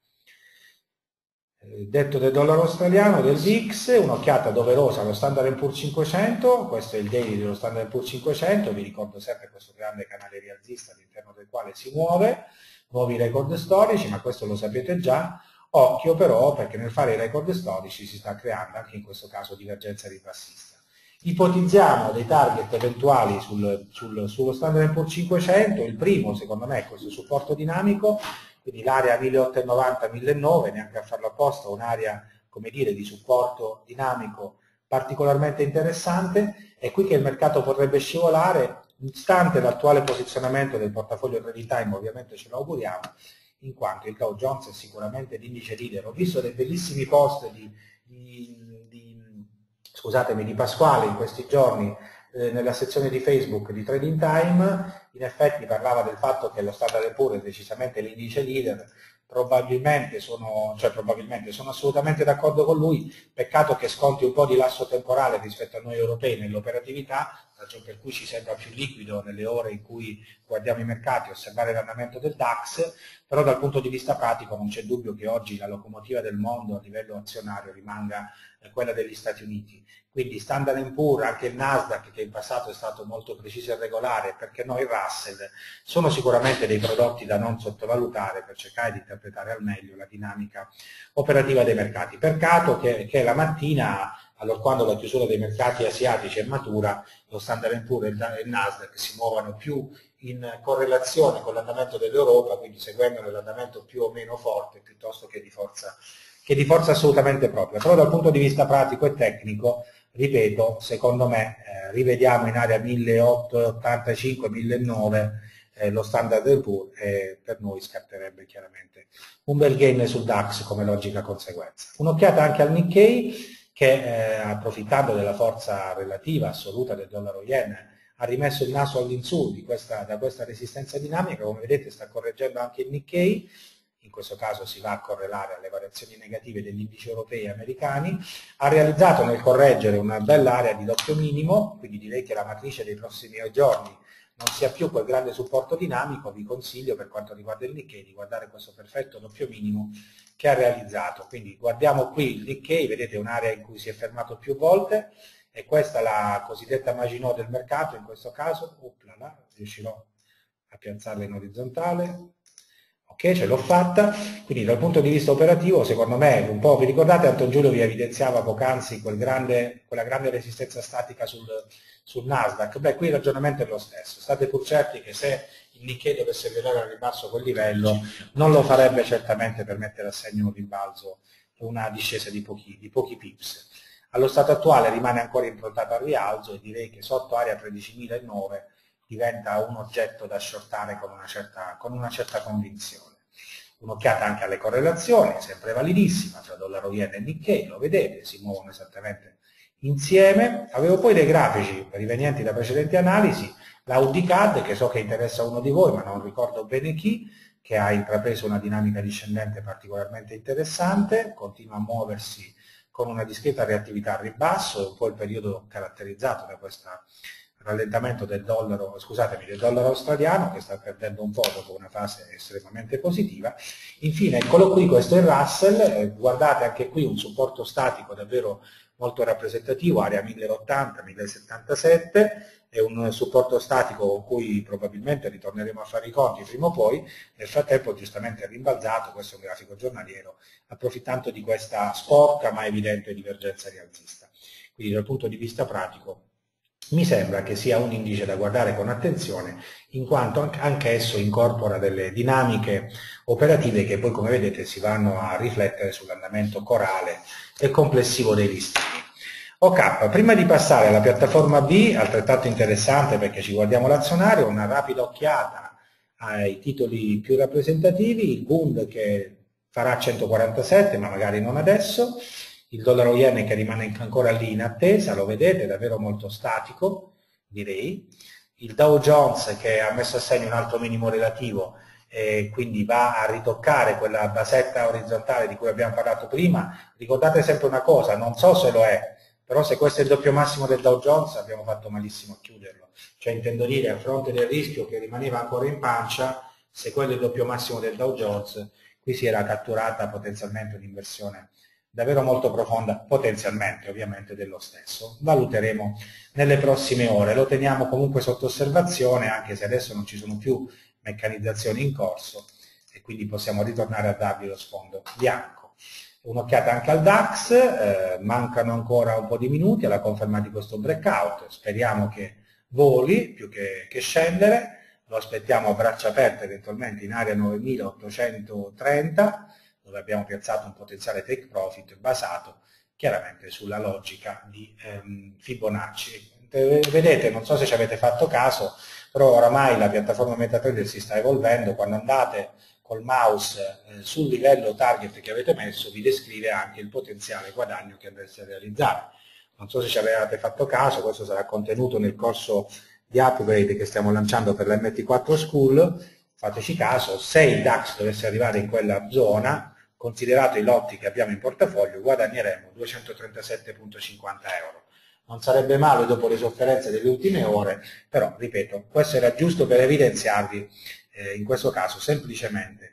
[SPEAKER 2] Eh, detto del dollaro australiano, del V I X, un'occhiata doverosa allo Standard and Poor's cinquecento, questo è il daily dello Standard and Poor's cinquecento, vi ricordo sempre questo grande canale rialzista all'interno del quale si muove, nuovi record storici, ma questo lo sapete già. Occhio però perché nel fare i record storici si sta creando anche in questo caso divergenza ribassista. Ipotizziamo dei target eventuali sul, sul, sullo Standard and Poor's cinquecento, il primo secondo me è questo supporto dinamico, quindi l'area milleottocentonovanta millenovecento, neanche a farlo apposta, un'area come dire di supporto dinamico particolarmente interessante, è qui che il mercato potrebbe scivolare, nonostante l'attuale posizionamento del portafoglio Trading Time, ovviamente ce lo auguriamo, in quanto il Dow Jones è sicuramente l'indice leader. Ho visto dei bellissimi post di, di, di, scusatemi, di Pasquale in questi giorni eh, nella sezione di Facebook di Trading Time, in effetti parlava del fatto che lo Standard and Poor's è decisamente l'indice leader. Probabilmente sono, cioè probabilmente sono assolutamente d'accordo con lui, peccato che sconti un po' di lasso temporale rispetto a noi europei nell'operatività, ragione per cui ci sembra più liquido nelle ore in cui guardiamo i mercati, osservare l'andamento del DAX, però dal punto di vista pratico non c'è dubbio che oggi la locomotiva del mondo a livello azionario rimanga eh, quella degli Stati Uniti. Quindi Standard and Poor's, anche il Nasdaq che in passato è stato molto preciso e regolare, perché noi il Russell, sono sicuramente dei prodotti da non sottovalutare per cercare di interpretare al meglio la dinamica operativa dei mercati. Peccato che, che la mattina, allora quando la chiusura dei mercati asiatici è matura, lo Standard and Poor's e il Nasdaq si muovono più in correlazione con l'andamento dell'Europa, quindi seguendo l'andamento più o meno forte piuttosto che di forza, che di forza assolutamente propria. Però dal punto di vista pratico e tecnico, ripeto, secondo me eh, rivediamo in area milleottocentottantacinque millenovecento eh, lo Standard and Poor's e per noi scatterebbe chiaramente un bel gain sul DAX come logica conseguenza. Un'occhiata anche al Nikkei che eh, approfittando della forza relativa assoluta del dollaro yen ha rimesso il naso all'insù di questa, da questa resistenza dinamica, come vedete sta correggendo anche il Nikkei, in questo caso si va a correlare alle variazioni negative degli indici europei e americani, ha realizzato nel correggere una bella area di doppio minimo, quindi direi che la matrice dei prossimi giorni non sia più quel grande supporto dinamico. Vi consiglio per quanto riguarda il Nikkei di guardare questo perfetto doppio minimo che ha realizzato. Quindi guardiamo qui il Nikkei, vedete un'area in cui si è fermato più volte, e questa è la cosiddetta Maginot del mercato, in questo caso, Uplala, riuscirò a piazzarla in orizzontale. Ok, ce l'ho fatta, quindi dal punto di vista operativo, secondo me, un po', vi ricordate Anton Giulio vi evidenziava poc'anzi quel grande, quella grande resistenza statica sul, sul Nasdaq? Beh, qui il ragionamento è lo stesso, state pur certi che se il Nikkei dovesse violare al ribasso quel livello, non lo farebbe certamente per mettere a segno un rimbalzo, una discesa di pochi, di pochi pips. Allo stato attuale rimane ancora improntato al rialzo e direi che sotto area tredicimilanove diventa un oggetto da shortare con una certa, con una certa convinzione. Un'occhiata anche alle correlazioni, sempre validissima, tra dollaro yen e Nikkei, lo vedete, si muovono esattamente insieme. Avevo poi dei grafici rivenienti da precedenti analisi, la U D C A D, che so che interessa uno di voi, ma non ricordo bene chi, che ha intrapreso una dinamica discendente particolarmente interessante, continua a muoversi con una discreta reattività al ribasso, è un po' il periodo caratterizzato da questo rallentamento del dollaro, scusatemi, del dollaro australiano, che sta perdendo un po' dopo una fase estremamente positiva. Infine, eccolo qui, questo è il Russell, eh, guardate anche qui un supporto statico davvero molto rappresentativo, area mille ottanta, mille settantasette, è un supporto statico con cui probabilmente ritorneremo a fare i conti prima o poi. Nel frattempo giustamente è rimbalzato, questo è un grafico giornaliero, approfittando di questa sporca ma evidente divergenza rialzista. Quindi dal punto di vista pratico mi sembra che sia un indice da guardare con attenzione, in quanto anche esso incorpora delle dinamiche operative che poi, come vedete, si vanno a riflettere sull'andamento corale e complessivo dei listini. Ok, prima di passare alla piattaforma B, altrettanto interessante perché ci guardiamo l'azionario, una rapida occhiata ai titoli più rappresentativi, il Bund che farà centoquarantasette, ma magari non adesso, il dollaro yen che rimane ancora lì in attesa, lo vedete, davvero molto statico, direi, il Dow Jones che ha messo a segno un altro minimo relativo e quindi va a ritoccare quella basetta orizzontale di cui abbiamo parlato prima. Ricordate sempre una cosa, non so se lo è, però se questo è il doppio massimo del Dow Jones abbiamo fatto malissimo a chiuderlo, cioè intendo dire, a fronte del rischio che rimaneva ancora in pancia, se quello è il doppio massimo del Dow Jones, qui si era catturata potenzialmente un'inversione davvero molto profonda, potenzialmente ovviamente dello stesso. Valuteremo nelle prossime ore, lo teniamo comunque sotto osservazione, anche se adesso non ci sono più meccanizzazioni in corso e quindi possiamo ritornare a darvi lo sfondo bianco. Un'occhiata anche al DAX, eh, mancano ancora un po' di minuti alla conferma di questo breakout, speriamo che voli più che, che scendere, lo aspettiamo a braccia aperte eventualmente in area novemilaottocentotrenta, dove abbiamo piazzato un potenziale take profit basato chiaramente sulla logica di ehm, Fibonacci. Vedete, non so se ci avete fatto caso, però oramai la piattaforma MetaTrader si sta evolvendo, quando andate col mouse eh, sul livello target che avete messo vi descrive anche il potenziale guadagno che andreste a realizzare. Non so se ci avete fatto caso, questo sarà contenuto nel corso di upgrade che stiamo lanciando per la M T quattro School, fateci caso, se il DAX dovesse arrivare in quella zona, considerato i lotti che abbiamo in portafoglio, guadagneremo duecentotrentasette virgola cinquanta euro. Non sarebbe male dopo le sofferenze delle ultime ore, però, ripeto, questo era giusto per evidenziarvi, eh, in questo caso, semplicemente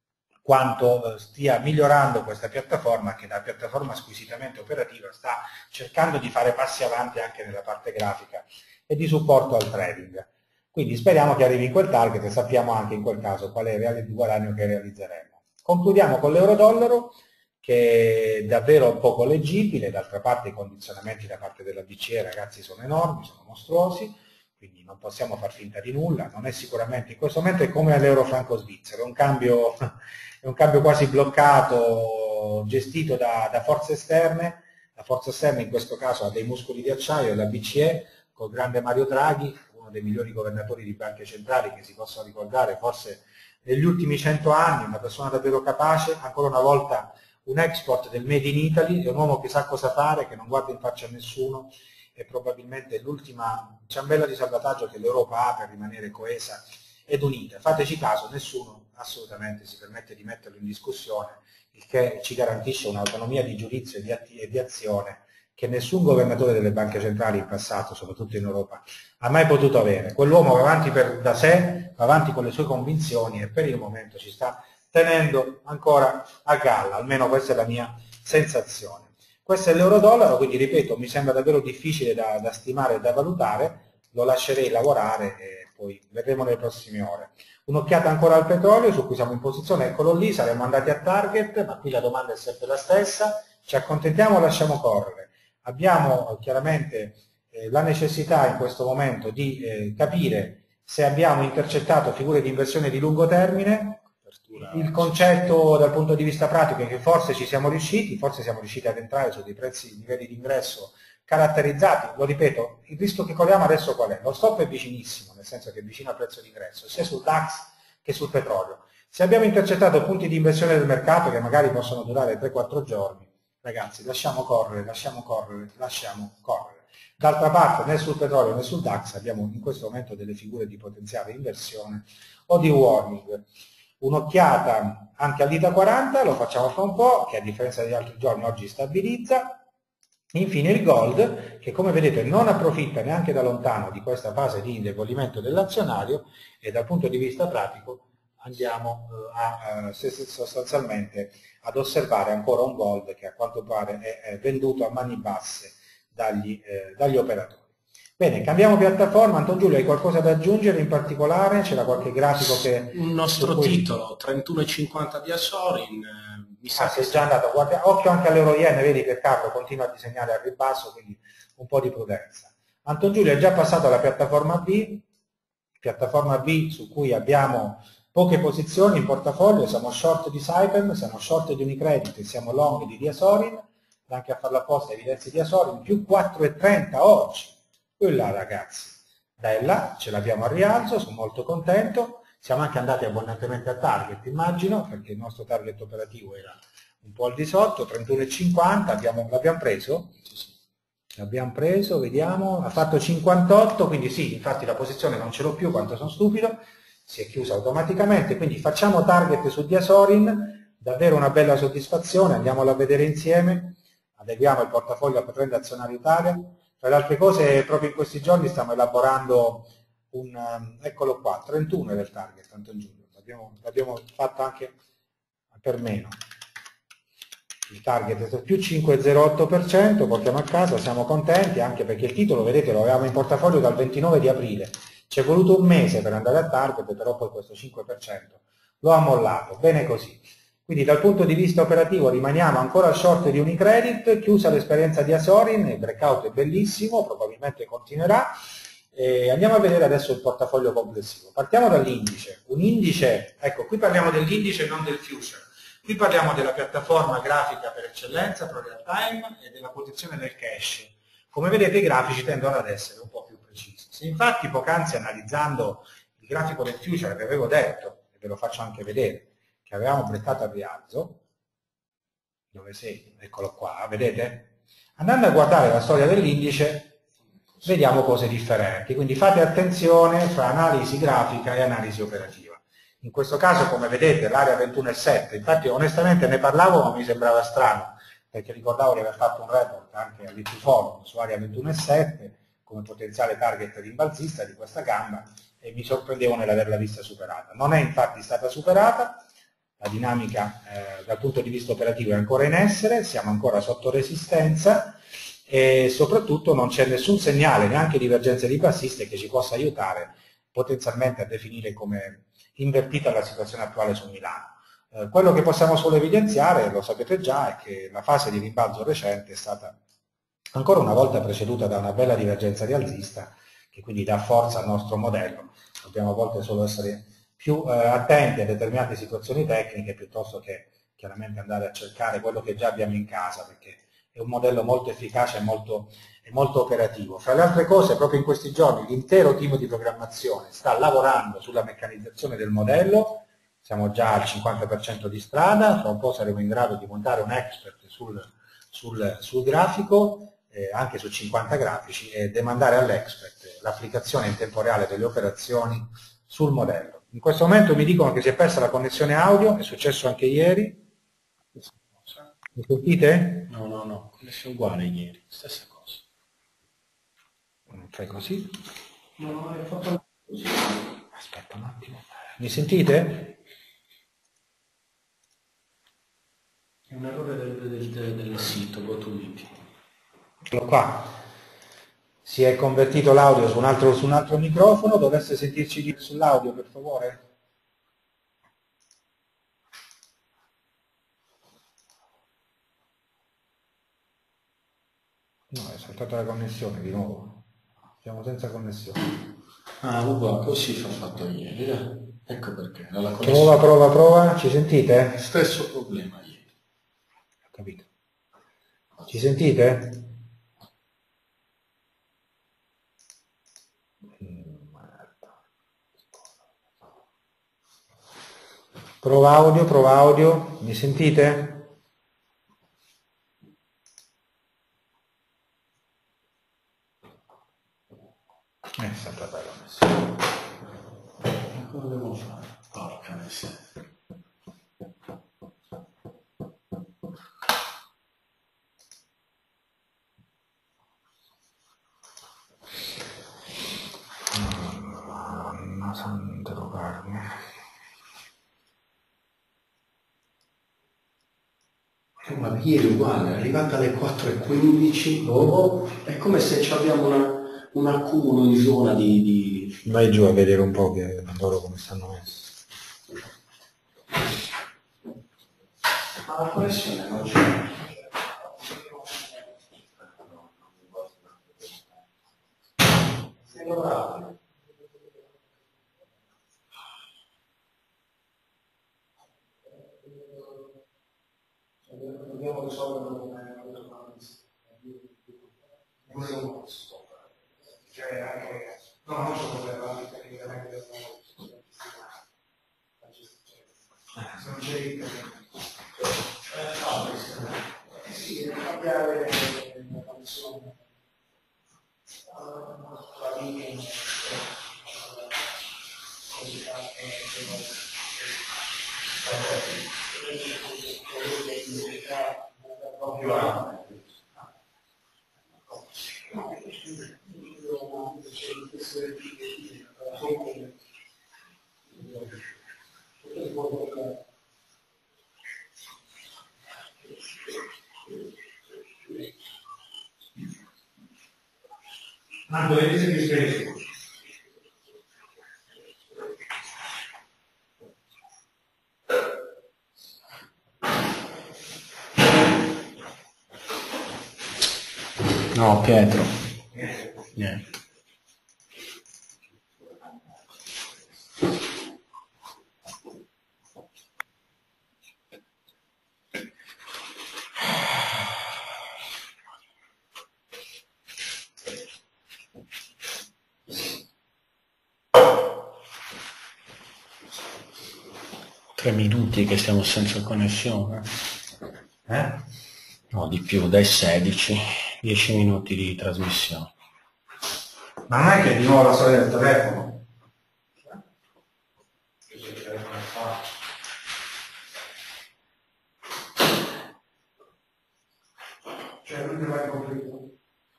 [SPEAKER 2] quanto eh, stia migliorando questa piattaforma, che da piattaforma squisitamente operativa sta cercando di fare passi avanti anche nella parte grafica e di supporto al trading. Quindi speriamo che arrivi in quel target e sappiamo anche in quel caso qual è il reale di guadagno che realizzeremo. Concludiamo con l'euro-dollaro, che è davvero poco leggibile, d'altra parte i condizionamenti da parte della B C E, ragazzi, sono enormi, sono mostruosi, quindi non possiamo far finta di nulla, non è sicuramente, in questo momento è come l'euro franco svizzero, è un cambio, è un cambio quasi bloccato, gestito da, da forze esterne, la forza esterna in questo caso ha dei muscoli di acciaio, la B C E, col grande Mario Draghi, uno dei migliori governatori di banche centrali che si possa ricordare, forse negli ultimi cento anni, una persona davvero capace, ancora una volta un export del Made in Italy, è un uomo che sa cosa fare, che non guarda in faccia a nessuno, e probabilmente l'ultima ciambella di salvataggio che l'Europa ha per rimanere coesa ed unita. Fateci caso, nessuno assolutamente si permette di metterlo in discussione, il che ci garantisce un'autonomia di giudizio e di, atti, e di azione che nessun governatore delle banche centrali in passato, soprattutto in Europa, ha mai potuto avere. Quell'uomo va avanti per, da sé, va avanti con le sue convinzioni e per il momento ci sta tenendo ancora a galla, almeno questa è la mia sensazione. Questo è l'euro-dollaro, quindi ripeto, mi sembra davvero difficile da, da stimare e da valutare, lo lascerei lavorare e poi vedremo nelle prossime ore. Un'occhiata ancora al petrolio, su cui siamo in posizione, eccolo lì, saremmo andati a target, ma qui la domanda è sempre la stessa, ci accontentiamo o lasciamo correre? Abbiamo chiaramente eh, la necessità in questo momento di eh, capire se abbiamo intercettato figure di inversione di lungo termine. Il concetto dal punto di vista pratico è che forse ci siamo riusciti, forse siamo riusciti ad entrare su dei prezzi, livelli di ingresso caratterizzati, lo ripeto, il rischio che corriamo adesso qual è? Lo stop è vicinissimo, nel senso che è vicino al prezzo di ingresso, sia sul DAX che sul petrolio. Se abbiamo intercettato punti di inversione del mercato che magari possono durare tre quattro giorni, ragazzi, lasciamo correre, lasciamo correre, lasciamo correre. D'altra parte né sul petrolio né sul DAX abbiamo in questo momento delle figure di potenziale inversione o di warning. Un'occhiata anche all'I T A quaranta, lo facciamo fra un po', che a differenza degli altri giorni oggi stabilizza. Infine il gold, che come vedete non approfitta neanche da lontano di questa fase di indebolimento dell'azionario, e dal punto di vista pratico andiamo a, a sostanzialmente ad osservare ancora un gold che a quanto pare è, è venduto a mani basse dagli, eh, dagli operatori. Bene, cambiamo piattaforma. Anton Giulio, hai qualcosa da aggiungere in particolare? C'era qualche grafico che...
[SPEAKER 1] Un nostro
[SPEAKER 2] cui...
[SPEAKER 1] titolo, trentuno e cinquanta di Asorin. Eh, mi sa
[SPEAKER 2] ah,
[SPEAKER 1] che
[SPEAKER 2] sei già andato. Guarda, occhio anche all'euro yen, vedi che Carlo continua a disegnare al ribasso, quindi un po' di prudenza. Anton Giulio è già passato alla piattaforma B, piattaforma B su cui abbiamo poche posizioni in portafoglio, siamo short di Saipem, siamo short di Unicredit e siamo long di Diasorin, anche a farla apposta evidenze di Diasorin, più quattro e trenta oggi. Quella ragazzi, bella, ce l'abbiamo a rialzo, sono molto contento, siamo anche andati abbondantemente a target immagino, perché il nostro target operativo era un po' al di sotto, trentuno e cinquanta, l'abbiamo preso? L'abbiamo preso, vediamo, ha fatto cinquantotto, quindi sì, infatti la posizione non ce l'ho più, quanto sono stupido, si è chiusa automaticamente, quindi facciamo target su Diasorin, davvero una bella soddisfazione, andiamola a vedere insieme, adeguiamo il portafoglio a Trend Azionario Italia. Tra le altre cose, proprio in questi giorni stiamo elaborando un, um, eccolo qua, trentuno del target, Anton Giulio, l'abbiamo fatto anche per meno. Il target è più cinque virgola zero otto per cento, portiamo a casa, siamo contenti, anche perché il titolo, vedete, lo avevamo in portafoglio dal ventinove di aprile, ci è voluto un mese per andare a target, però poi questo cinque per cento lo ha mollato, bene così. Quindi dal punto di vista operativo rimaniamo ancora short di Unicredit, chiusa l'esperienza di Asorin, il breakout è bellissimo, probabilmente continuerà. E andiamo a vedere adesso il portafoglio complessivo. Partiamo dall'indice. Un indice, ecco, qui parliamo dell'indice e non del future. Qui parliamo della piattaforma grafica per eccellenza, Pro Real Time, e della posizione del cash. Come vedete i grafici tendono ad essere un po' più precisi. Se infatti poc'anzi analizzando il grafico del future che avevo detto, e ve lo faccio anche vedere, che avevamo brettato al rialzo, dove sei? Eccolo qua, vedete? Andando a guardare la storia dell'indice, vediamo cose differenti, quindi fate attenzione fra analisi grafica e analisi operativa. In questo caso, come vedete, l'area ventuno virgola sette, infatti onestamente ne parlavo ma mi sembrava strano, perché ricordavo di aver fatto un report anche all'I T Forum su area ventuno virgola sette come potenziale target rimbalzista di questa gamba, e mi sorprendevo nell'averla vista superata. Non è infatti stata superata, la dinamica eh, dal punto di vista operativo è ancora in essere, siamo ancora sotto resistenza e soprattutto non c'è nessun segnale, neanche divergenze ribassiste, che ci possa aiutare potenzialmente a definire come invertita la situazione attuale su Milano. Eh, quello che possiamo solo evidenziare, lo sapete già, è che la fase di rimbalzo recente è stata ancora una volta preceduta da una bella divergenza rialzista, che quindi dà forza al nostro modello. Dobbiamo a volte solo essere più eh, attenti a determinate situazioni tecniche piuttosto che chiaramente andare a cercare quello che già abbiamo in casa, perché è un modello molto efficace e molto, e molto operativo. Fra le altre cose, proprio in questi giorni l'intero team di programmazione sta lavorando sulla meccanizzazione del modello, siamo già al cinquanta per cento di strada, fra un po' saremo in grado di montare un expert sul, sul, sul grafico, eh, anche su cinquanta grafici, e demandare all'expert l'applicazione in tempo reale delle operazioni sul modello. In questo momento mi dicono che si è persa la connessione audio, è successo anche ieri. Mi sentite?
[SPEAKER 1] No, no, no, connessione uguale ieri, stessa cosa.
[SPEAKER 2] Fai così?
[SPEAKER 1] No, no, hai fatto così.
[SPEAKER 2] Aspetta un attimo. Mi sentite?
[SPEAKER 1] È un errore del, del, del, del sito GoToMeeting.
[SPEAKER 2] Eccolo qua. Si è convertito l'audio su un altro, su un altro microfono, dovesse sentirci sull'audio per favore? No, è saltata la connessione di nuovo. Siamo senza connessione.
[SPEAKER 1] Ah, uguale, così fa fatto ieri. Eh? Ecco perché. La
[SPEAKER 2] prova, prova, prova. Ci sentite?
[SPEAKER 1] Stesso problema ieri.
[SPEAKER 2] Ho capito. Ci sentite? Prova audio, prova audio. Mi sentite?
[SPEAKER 1] Ma ieri uguale, è arrivata alle quattro e quindici, dopo, è come se abbiamo una, un accumulo in zona di, di...
[SPEAKER 2] Vai giù a vedere un po' che loro come stanno messi.
[SPEAKER 1] Ma la connessione non c'è. Dobbiamo risolvere come cioè anche no, non solo per la tecnicamente se non c'è internet sì, deve cambiare la connessione la linea così Marco, vedi se ti svegli. No, Pietro. Niente. Tre minuti che stiamo senza connessione.
[SPEAKER 2] Eh?
[SPEAKER 1] No, di più, dai sedici. dieci minuti di trasmissione.
[SPEAKER 2] Ma non è che di nuovo la storia del telefono? Cioè non ti vai completo.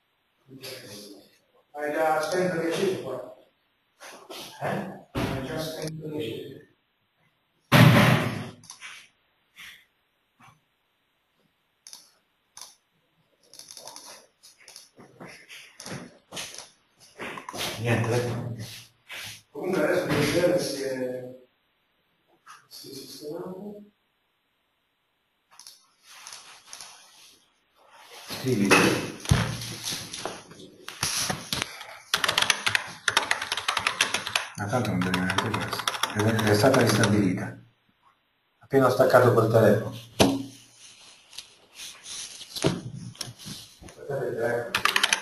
[SPEAKER 2] Hai già spento le cifre? Eh? Hai già spento le cifre? Niente. Comunque adesso devo vedere se si sistemano. Scrivi. Ma tanto non deve neanche questo. È stata ristabilita. Appena ho staccato col telefono. Aspettate il telefono.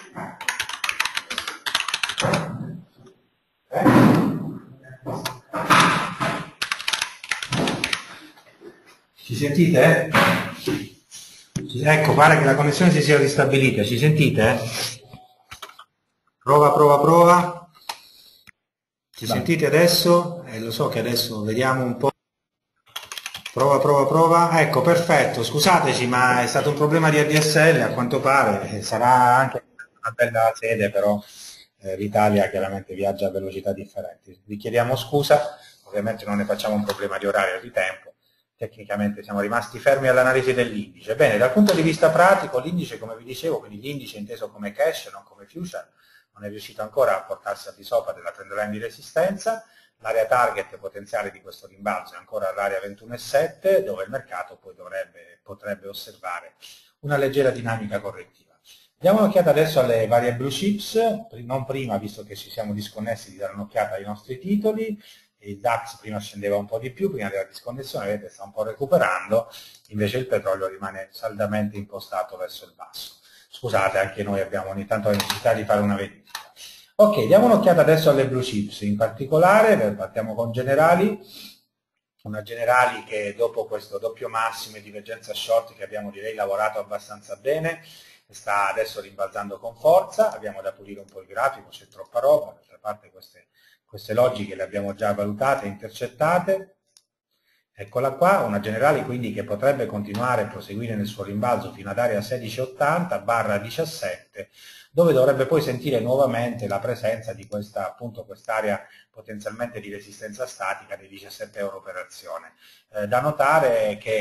[SPEAKER 2] Ci sentite? Ecco, pare che la connessione si sia ristabilita. Ci sentite? Prova, prova, prova. Ci Vai. Sentite adesso? Eh, lo so che adesso vediamo un po'. Prova, prova, prova. Ecco, perfetto. Scusateci, ma è stato un problema di A D S L a quanto pare. Sarà anche una bella sede, però eh, l'Italia chiaramente viaggia a velocità differenti. Vi chiediamo scusa, ovviamente non ne facciamo un problema di orario o di tempo. Tecnicamente siamo rimasti fermi all'analisi dell'indice. Bene, dal punto di vista pratico, l'indice, come vi dicevo, quindi l'indice inteso come cash, non come future, non è riuscito ancora a portarsi al di sopra della trend line di resistenza. L'area target potenziale di questo rimbalzo è ancora all'area ventuno virgola sette, dove il mercato poi dovrebbe, potrebbe osservare una leggera dinamica correttiva. Diamo un'occhiata adesso alle varie blue chips, non prima, visto che ci siamo disconnessi, di dare un'occhiata ai nostri titoli. Il DAX prima scendeva un po' di più, prima della disconnessione, vedete, sta un po' recuperando, invece il petrolio rimane saldamente impostato verso il basso. Scusate, anche noi abbiamo ogni tanto la necessità di fare una verifica. Ok, diamo un'occhiata adesso alle blue chips, in particolare, partiamo con Generali, una Generali che dopo questo doppio massimo e divergenza short che abbiamo direi lavorato abbastanza bene, sta adesso rimbalzando con forza, abbiamo da pulire un po' il grafico, c'è troppa roba, d'altra parte queste Queste logiche le abbiamo già valutate e intercettate. Eccola qua, una Generali quindi che potrebbe continuare a proseguire nel suo rimbalzo fino ad area sedici ottanta barra diciassette, dove dovrebbe poi sentire nuovamente la presenza di questa appunto quest'area potenzialmente di resistenza statica dei diciassette euro per azione. Eh, da notare che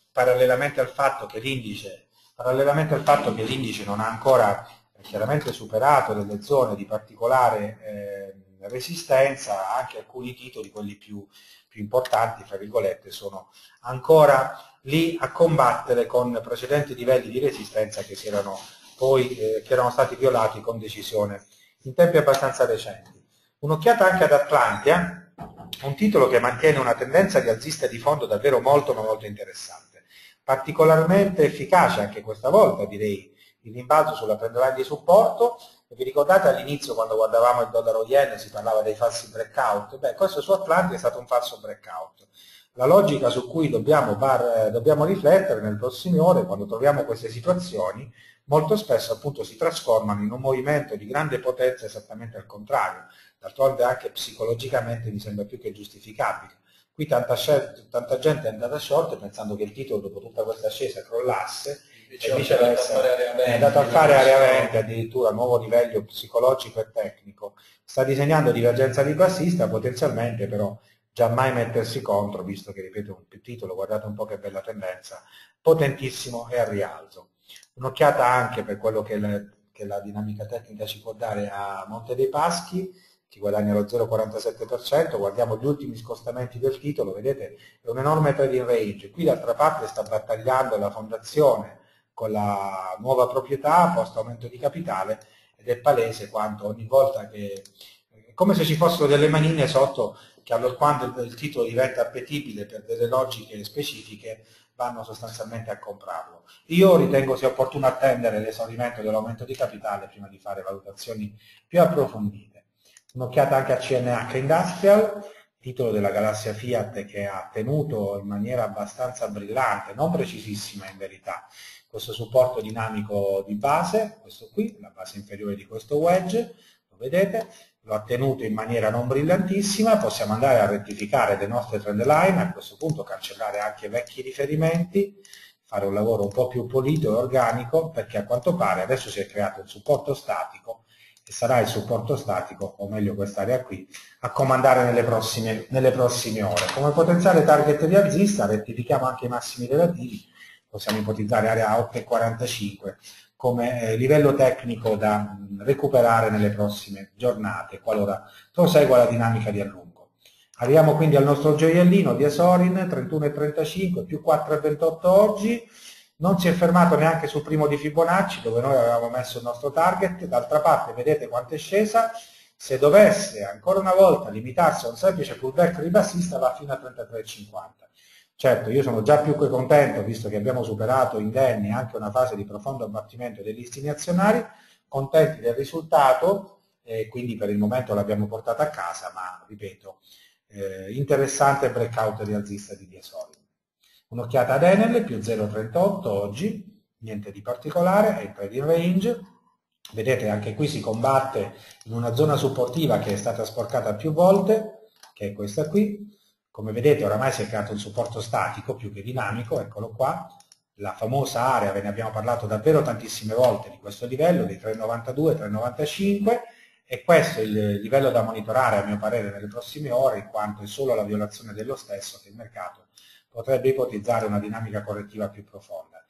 [SPEAKER 2] parallelamente al fatto che l'indice parallelamente al fatto che l'indice non ha ancora eh, chiaramente superato delle zone di particolare eh, resistenza, anche alcuni titoli, quelli più, più importanti, fra virgolette, sono ancora lì a combattere con precedenti livelli di resistenza che, si erano, poi, eh, che erano stati violati con decisione in tempi abbastanza recenti. Un'occhiata anche ad Atlantia, un titolo che mantiene una tendenza rialzista di fondo davvero molto ma molto interessante, particolarmente efficace anche questa volta, direi, il rimbalzo sulla trend line di supporto. E vi ricordate all'inizio, quando guardavamo il dollaro yen, si parlava dei falsi breakout? Beh, questo su Atlantia è stato un falso breakout. La logica su cui dobbiamo, bar, dobbiamo riflettere nelle prossime ore, quando troviamo queste situazioni, molto spesso appunto si trasformano in un movimento di grande potenza esattamente al contrario. D'altronde anche psicologicamente mi sembra più che giustificabile. Qui tanta, tanta gente è andata short pensando che il titolo dopo tutta questa ascesa crollasse, e viceversa è andato a fare area venti, addirittura a nuovo livello psicologico e tecnico. Sta disegnando divergenza ribassista, potenzialmente però già mai mettersi contro, visto che, ripeto, il titolo, guardate un po' che bella tendenza, potentissimo e al rialzo. Un'occhiata anche per quello che la, che la dinamica tecnica ci può dare a Monte dei Paschi, che guadagna lo zero virgola quarantasette per cento, guardiamo gli ultimi scostamenti del titolo, vedete, è un enorme trading range. Qui d'altra parte sta battagliando la fondazione con la nuova proprietà, post aumento di capitale, ed è palese quanto ogni volta che, è come se ci fossero delle manine sotto, che allorquando il, il titolo diventa appetibile per delle logiche specifiche, vanno sostanzialmente a comprarlo. Io ritengo sia opportuno attendere l'esaurimento dell'aumento di capitale prima di fare valutazioni più approfondite. Un'occhiata anche a C N H Industrial, titolo della galassia Fiat, che ha tenuto in maniera abbastanza brillante, non precisissima in verità, questo supporto dinamico di base, questo qui, la base inferiore di questo wedge, lo vedete, lo ha tenuto in maniera non brillantissima. Possiamo andare a rettificare le nostre trend line, a questo punto cancellare anche vecchi riferimenti, fare un lavoro un po' più pulito e organico, perché a quanto pare adesso si è creato un supporto statico, e sarà il supporto statico, o meglio quest'area qui, a comandare nelle prossime, nelle prossime ore. Come potenziale target rialzista rettifichiamo anche i massimi relativi, possiamo ipotizzare area otto virgola quarantacinque come eh, livello tecnico da mh, recuperare nelle prossime giornate, qualora prosegua la dinamica di allungo. Arriviamo quindi al nostro gioiellino di Asorin, trentuno virgola trentacinque, più quattro virgola ventotto oggi, non si è fermato neanche sul primo di Fibonacci, dove noi avevamo messo il nostro target. D'altra parte vedete quanto è scesa. Se dovesse ancora una volta limitarsi a un semplice pullback ribassista, va fino a trentatré virgola cinquanta. Certo, io sono già più che contento, visto che abbiamo superato indenni anche una fase di profondo abbattimento dei listini azionari, contenti del risultato, e quindi per il momento l'abbiamo portata a casa, ma ripeto, eh, interessante breakout rialzista di Diasoli. Un'occhiata ad Enel, più zero virgola trentotto oggi, niente di particolare, è in trading range. Vedete, anche qui si combatte in una zona supportiva che è stata sporcata più volte, che è questa qui. Come vedete oramai si è creato un supporto statico più che dinamico, eccolo qua, la famosa area, ve ne abbiamo parlato davvero tantissime volte di questo livello, dei tre virgola novantadue, tre virgola novantacinque, e questo è il livello da monitorare a mio parere nelle prossime ore, in quanto è solo la violazione dello stesso che il mercato potrebbe ipotizzare una dinamica correttiva più profonda.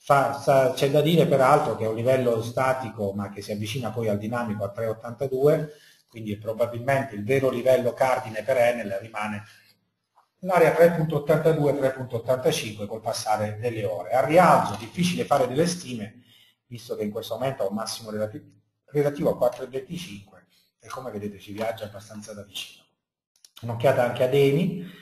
[SPEAKER 2] C'è da dire peraltro che è un livello statico ma che si avvicina poi al dinamico a tre virgola ottantadue, quindi probabilmente il vero livello cardine per Enel rimane l'area tre virgola ottantadue tre virgola ottantacinque col passare delle ore. A rialzo difficile fare delle stime, visto che in questo momento ha un massimo relativo, relativo a quattro virgola venticinque e come vedete ci viaggia abbastanza da vicino. Un'occhiata anche ad Eni,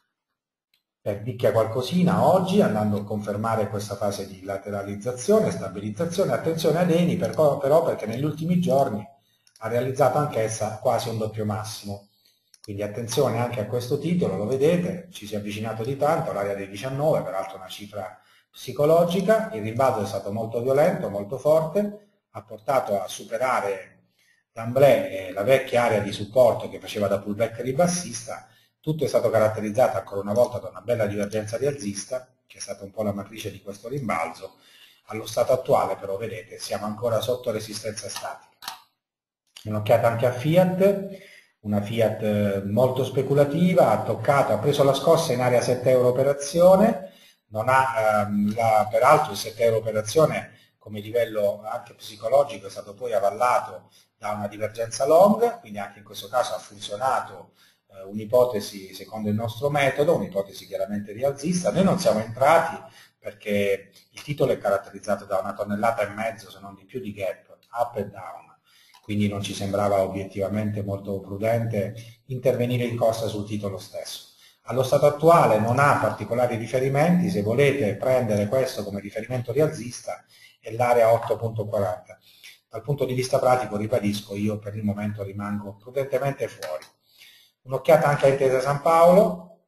[SPEAKER 2] per picchia qualcosina oggi, andando a confermare questa fase di lateralizzazione, stabilizzazione. Attenzione ad Eni però perché negli ultimi giorni ha realizzato anch'essa quasi un doppio massimo. Quindi attenzione anche a questo titolo, lo vedete, ci si è avvicinato di tanto, l'area dei diciannove, peraltro una cifra psicologica, il rimbalzo è stato molto violento, molto forte, ha portato a superare d'amblè la vecchia area di supporto che faceva da pullback ribassista. Tutto è stato caratterizzato ancora una volta da una bella divergenza rialzista, che è stata un po' la matrice di questo rimbalzo. Allo stato attuale però vedete siamo ancora sotto resistenza statica. Un'occhiata anche a Fiat, una Fiat molto speculativa, ha toccato, ha preso la scossa in area sette euro per azione, non ha, ehm, la, peraltro il sette euro operazione come livello anche psicologico è stato poi avallato da una divergenza long, quindi anche in questo caso ha funzionato eh, un'ipotesi secondo il nostro metodo, un'ipotesi chiaramente rialzista. Noi non siamo entrati perché il titolo è caratterizzato da una tonnellata e mezzo, se non di più, di gap, up e down, quindi non ci sembrava obiettivamente molto prudente intervenire in corsa sul titolo stesso. Allo stato attuale non ha particolari riferimenti, se volete prendere questo come riferimento rialzista è l'area otto virgola quaranta. Dal punto di vista pratico, ribadisco, io per il momento rimango prudentemente fuori. Un'occhiata anche a Intesa San Paolo,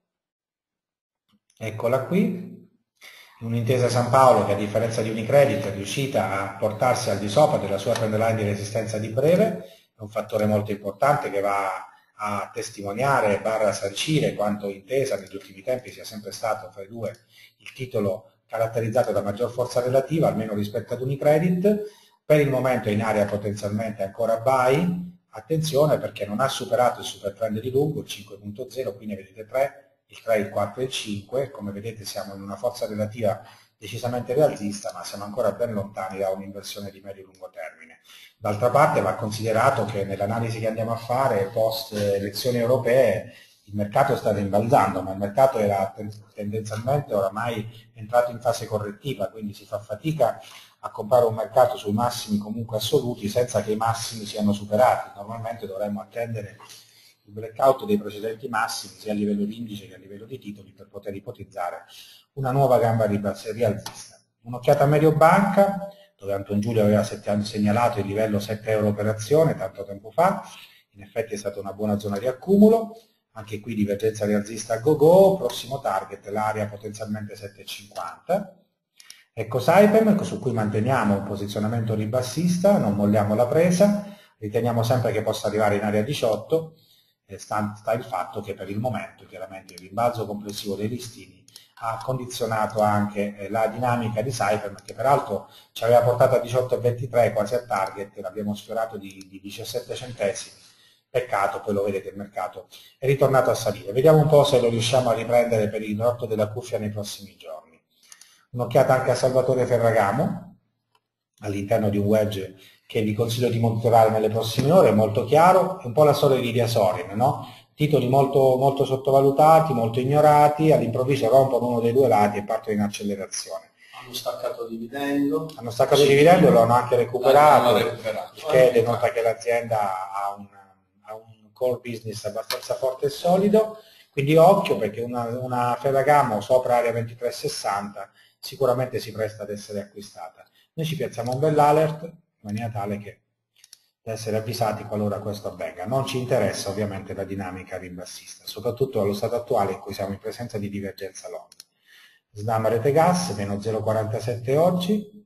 [SPEAKER 2] eccola qui. Un'Intesa San Paolo che a differenza di Unicredit è riuscita a portarsi al di sopra della sua trendline di resistenza di breve, è un fattore molto importante che va a testimoniare, barra sancire quanto Intesa negli ultimi tempi sia sempre stato fra i due il titolo caratterizzato da maggior forza relativa, almeno rispetto ad Unicredit. Per il momento è in area potenzialmente ancora buy, attenzione perché non ha superato il super trend di lungo, il cinque punto zero, qui ne vedete tre, il tre, il quattro e il cinque, come vedete siamo in una forza relativa decisamente rialzista, ma siamo ancora ben lontani da un'inversione di medio-lungo termine. D'altra parte va considerato che nell'analisi che andiamo a fare post elezioni europee il mercato sta rimbalzando, ma il mercato era tendenzialmente oramai entrato in fase correttiva, quindi si fa fatica a comprare un mercato sui massimi comunque assoluti senza che i massimi siano superati. Normalmente dovremmo attendere il blackout dei precedenti massimi sia a livello di indice che a livello di titoli per poter ipotizzare una nuova gamba rialzista. Un'occhiata a Mediobanca, dove Anton Giulio aveva segnalato il livello sette euro operazione tanto tempo fa, in effetti è stata una buona zona di accumulo, anche qui divergenza rialzista a go-go, prossimo target l'area potenzialmente sette virgola cinquanta. Ecco Saipem, su cui manteniamo un posizionamento ribassista, non molliamo la presa, riteniamo sempre che possa arrivare in area diciotto, e sta, sta il fatto che per il momento chiaramente il rimbalzo complessivo dei listini ha condizionato anche eh, la dinamica di Saipem, che peraltro ci aveva portato a diciotto virgola ventitré, quasi a target, l'abbiamo sfiorato di, di diciassette centesimi. Peccato, poi lo vedete, il mercato è ritornato a salire. Vediamo un po' se lo riusciamo a riprendere per il rotto della cuffia nei prossimi giorni. Un'occhiata anche a Salvatore Ferragamo, all'interno di un wedge che vi consiglio di monitorare nelle prossime ore, è molto chiaro, è un po' la storia di Diasorin, no? Titoli molto, molto sottovalutati, molto ignorati, all'improvviso rompono uno dei due lati e partono in accelerazione.
[SPEAKER 1] Hanno staccato dividendo.
[SPEAKER 2] Hanno staccato sì, dividendo e lo hanno anche recuperato, recuperato. Il che denota che l'azienda ha un, ha un core business abbastanza forte e solido, quindi occhio perché una, una Ferragamo sopra area ventitré virgola sessanta sicuramente si presta ad essere acquistata. Noi ci piazziamo un bell'alert in maniera tale che da essere avvisati qualora questo avvenga. Non ci interessa ovviamente la dinamica ribassista, soprattutto allo stato attuale in cui siamo in presenza di divergenza long. Snam Rete Gas, meno zero virgola quarantasette oggi,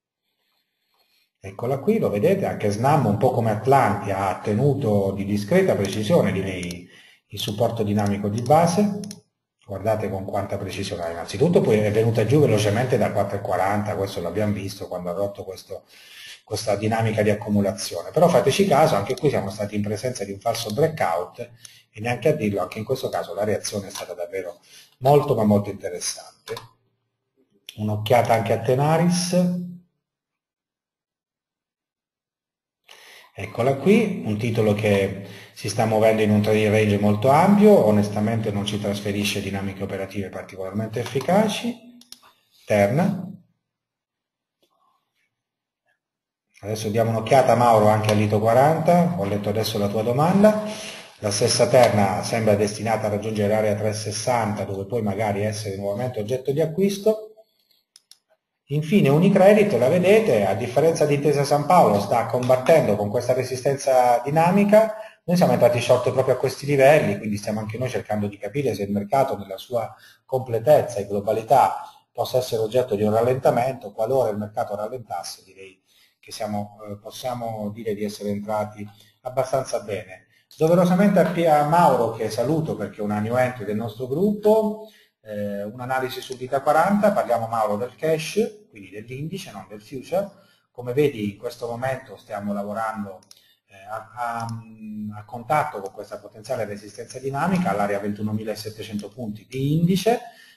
[SPEAKER 2] eccola qui, lo vedete, anche Snam un po' come Atlanti ha tenuto di discreta precisione direi il supporto dinamico di base, guardate con quanta precisione, innanzitutto poi è venuta giù velocemente da quattro virgola quaranta, questo l'abbiamo visto quando ha rotto questo, questa dinamica di accumulazione, però fateci caso, anche qui siamo stati in presenza di un falso breakout e neanche a dirlo, anche in questo caso la reazione è stata davvero molto ma molto interessante. Un'occhiata anche a Tenaris, eccola qui, un titolo che si sta muovendo in un trading range molto ampio, onestamente non ci trasferisce dinamiche operative particolarmente efficaci. Terna. Adesso diamo un'occhiata a Mauro anche al Lito quaranta, ho letto adesso la tua domanda. La stessa Terna sembra destinata a raggiungere l'area tre virgola sessanta, dove poi magari essere nuovamente oggetto di acquisto. Infine Unicredit, la vedete, a differenza di Intesa San Paolo, sta combattendo con questa resistenza dinamica. Noi siamo entrati short proprio a questi livelli, quindi stiamo anche noi cercando di capire se il mercato nella sua completezza e globalità possa essere oggetto di un rallentamento. Qualora il mercato rallentasse, direi che siamo, eh, possiamo dire di essere entrati abbastanza bene. Doverosamente a, a Mauro, che saluto perché è una new entry del nostro gruppo, eh, un'analisi su Vita quaranta, parliamo Mauro del cash, quindi dell'indice, non del future. Come vedi in questo momento stiamo lavorando eh, a, a, a contatto con questa potenziale resistenza dinamica all'area ventunomilasettecento punti di indice,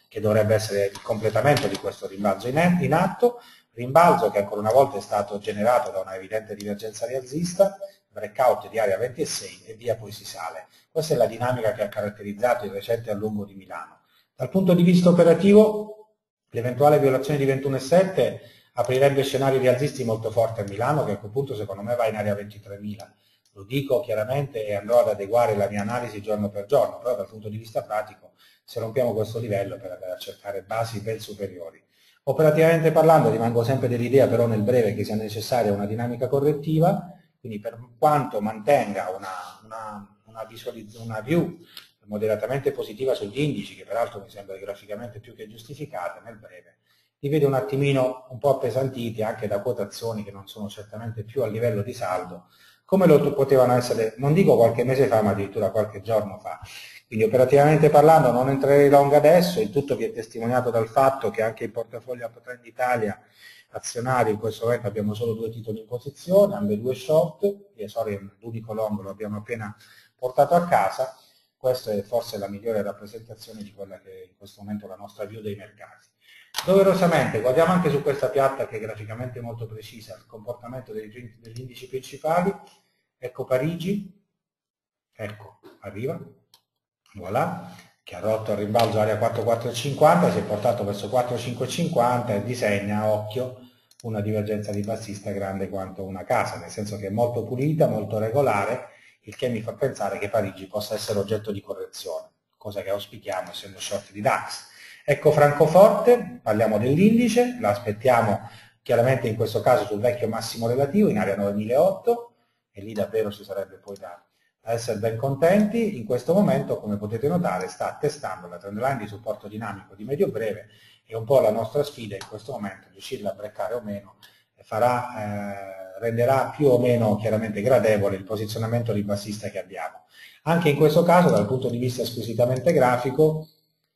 [SPEAKER 2] che dovrebbe essere il completamento di questo rimbalzo in, in atto, rimbalzo che ancora una volta è stato generato da una evidente divergenza rialzista, breakout di area ventisei e via poi si sale. Questa è la dinamica che ha caratterizzato il recente allungo di Milano. Dal punto di vista operativo, l'eventuale violazione di ventuno virgola sette aprirebbe scenari rialzisti molto forti a Milano, che a quel punto secondo me va in area ventitremila. Lo dico chiaramente e andrò ad adeguare la mia analisi giorno per giorno, però dal punto di vista pratico, se rompiamo questo livello per andare a cercare basi ben superiori. Operativamente parlando rimango sempre dell'idea però nel breve che sia necessaria una dinamica correttiva, quindi per quanto mantenga una, una, una, una view moderatamente positiva sugli indici, che peraltro mi sembra graficamente più che giustificata, nel breve li vedo un attimino un po' appesantiti anche da quotazioni che non sono certamente più a livello di saldo, come lo potevano essere, non dico qualche mese fa, ma addirittura qualche giorno fa. Quindi operativamente parlando non entrerei long adesso, il tutto vi è testimoniato dal fatto che anche in portafoglio Uptrend Italia azionari in questo momento abbiamo solo due titoli in posizione, ambedue short, e sorry, l'unico long lo abbiamo appena portato a casa. Questa è forse la migliore rappresentazione di quella che è in questo momento è la nostra view dei mercati. Doverosamente guardiamo anche su questa piatta che è graficamente molto precisa il comportamento degli, degli indici principali. Ecco Parigi, ecco, arriva, voilà, che ha rotto il rimbalzo area quattro virgola quattrocentocinquanta, si è portato verso quattro virgola cinquecentocinquanta e disegna, a occhio, una divergenza ribassista grande quanto una casa, nel senso che è molto pulita, molto regolare, il che mi fa pensare che Parigi possa essere oggetto di correzione, cosa che auspichiamo essendo short di DAX. Ecco Francoforte, parliamo dell'indice, la aspettiamo chiaramente in questo caso sul vecchio massimo relativo in area novemilaotto e lì davvero ci sarebbe poi da, da essere ben contenti. In questo momento, come potete notare, sta testando la trendline di supporto dinamico di medio breve e un po' la nostra sfida in questo momento, riuscirla a breccare o meno, farà, eh, renderà più o meno chiaramente gradevole il posizionamento ribassista che abbiamo. Anche in questo caso, dal punto di vista squisitamente grafico,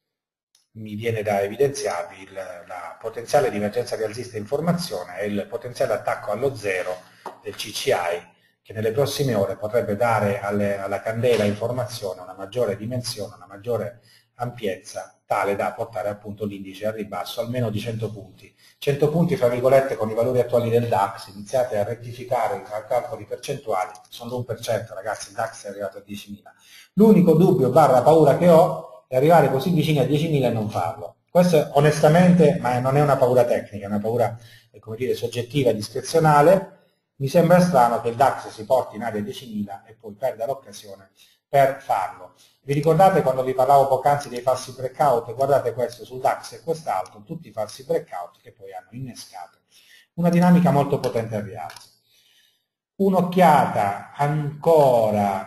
[SPEAKER 2] mi viene da evidenziarvi il, la potenziale divergenza rialzista in formazione e il potenziale attacco allo zero del C C I che nelle prossime ore potrebbe dare alle, alla candela in formazione una maggiore dimensione, una maggiore ampiezza, tale da portare appunto l'indice al ribasso almeno di cento punti. cento punti fra virgolette con i valori attuali del DAX, iniziate a rettificare i calcoli percentuali, sono l'uno per cento ragazzi, il DAX è arrivato a diecimila. L'unico dubbio barra paura che ho e arrivare così vicini a diecimila e non farlo. Questo onestamente, ma non è una paura tecnica, è una paura, come dire, soggettiva, discrezionale. Mi sembra strano che il DAX si porti in area diecimila e poi perda l'occasione per farlo. Vi ricordate quando vi parlavo poc'anzi dei falsi breakout? Guardate questo sul DAX e quest'altro, tutti i falsi breakout che poi hanno innescato una dinamica molto potente al rialzo. Un'occhiata ancora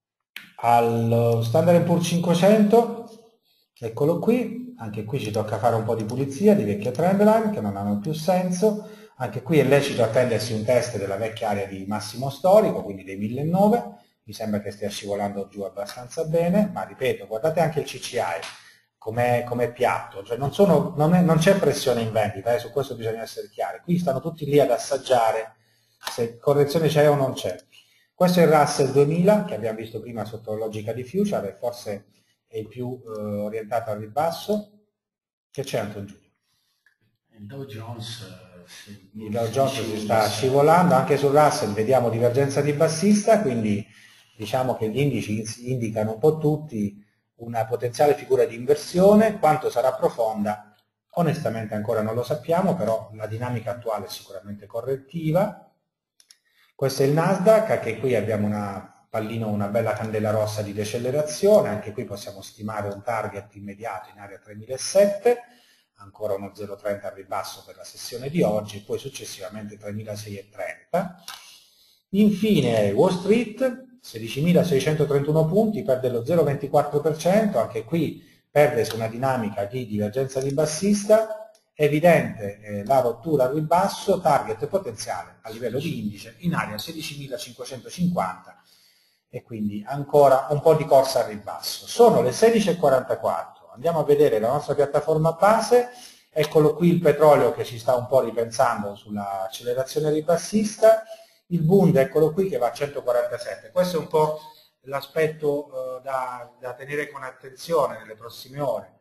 [SPEAKER 2] al Standard and Poor's cinquecento, eccolo qui, anche qui ci tocca fare un po' di pulizia di vecchie trendline che non hanno più senso, anche qui è lecito attendersi un test della vecchia area di massimo storico, quindi dei millenovecento, mi sembra che stia scivolando giù abbastanza bene, ma ripeto, guardate anche il C C I, com'è com piatto, cioè non, sono, non, è, non c'è pressione in vendita, eh, su questo bisogna essere chiari, qui stanno tutti lì ad assaggiare se correzione c'è o non c'è. Questo è il Russell duemila che abbiamo visto prima sotto logica di future e forse è il più eh, orientato al ribasso. Che c'è Anton Giulio?
[SPEAKER 1] Il Dow Jones, eh, si,
[SPEAKER 2] il Dow Jones si sta scivolando, anche sul Russell vediamo divergenza ribassista, quindi diciamo che gli indici indicano un po' tutti una potenziale figura di inversione, quanto sarà profonda onestamente ancora non lo sappiamo, però la dinamica attuale è sicuramente correttiva. Questo è il Nasdaq, anche qui abbiamo una pallino, una bella candela rossa di decelerazione, anche qui possiamo stimare un target immediato in area tremilasettecento, ancora uno zero virgola trenta al ribasso per la sessione di oggi, poi successivamente tremilaseicentotrenta. Infine Wall Street, sedicimilaseicentotrentuno punti, perde lo zero virgola ventiquattro per cento, anche qui perde su una dinamica di divergenza ribassista. Evidente eh, la rottura al ribasso, target potenziale a livello di indice in area sedicimilacinquecentocinquanta e quindi ancora un po' di corsa al ribasso. Sono le sedici e quarantaquattro, andiamo a vedere la nostra piattaforma base, eccolo qui il petrolio che ci sta un po' ripensando sull'accelerazione ribassista, il Bund eccolo qui che va a centoquarantasette, questo è un po' l'aspetto eh, da, da tenere con attenzione nelle prossime ore.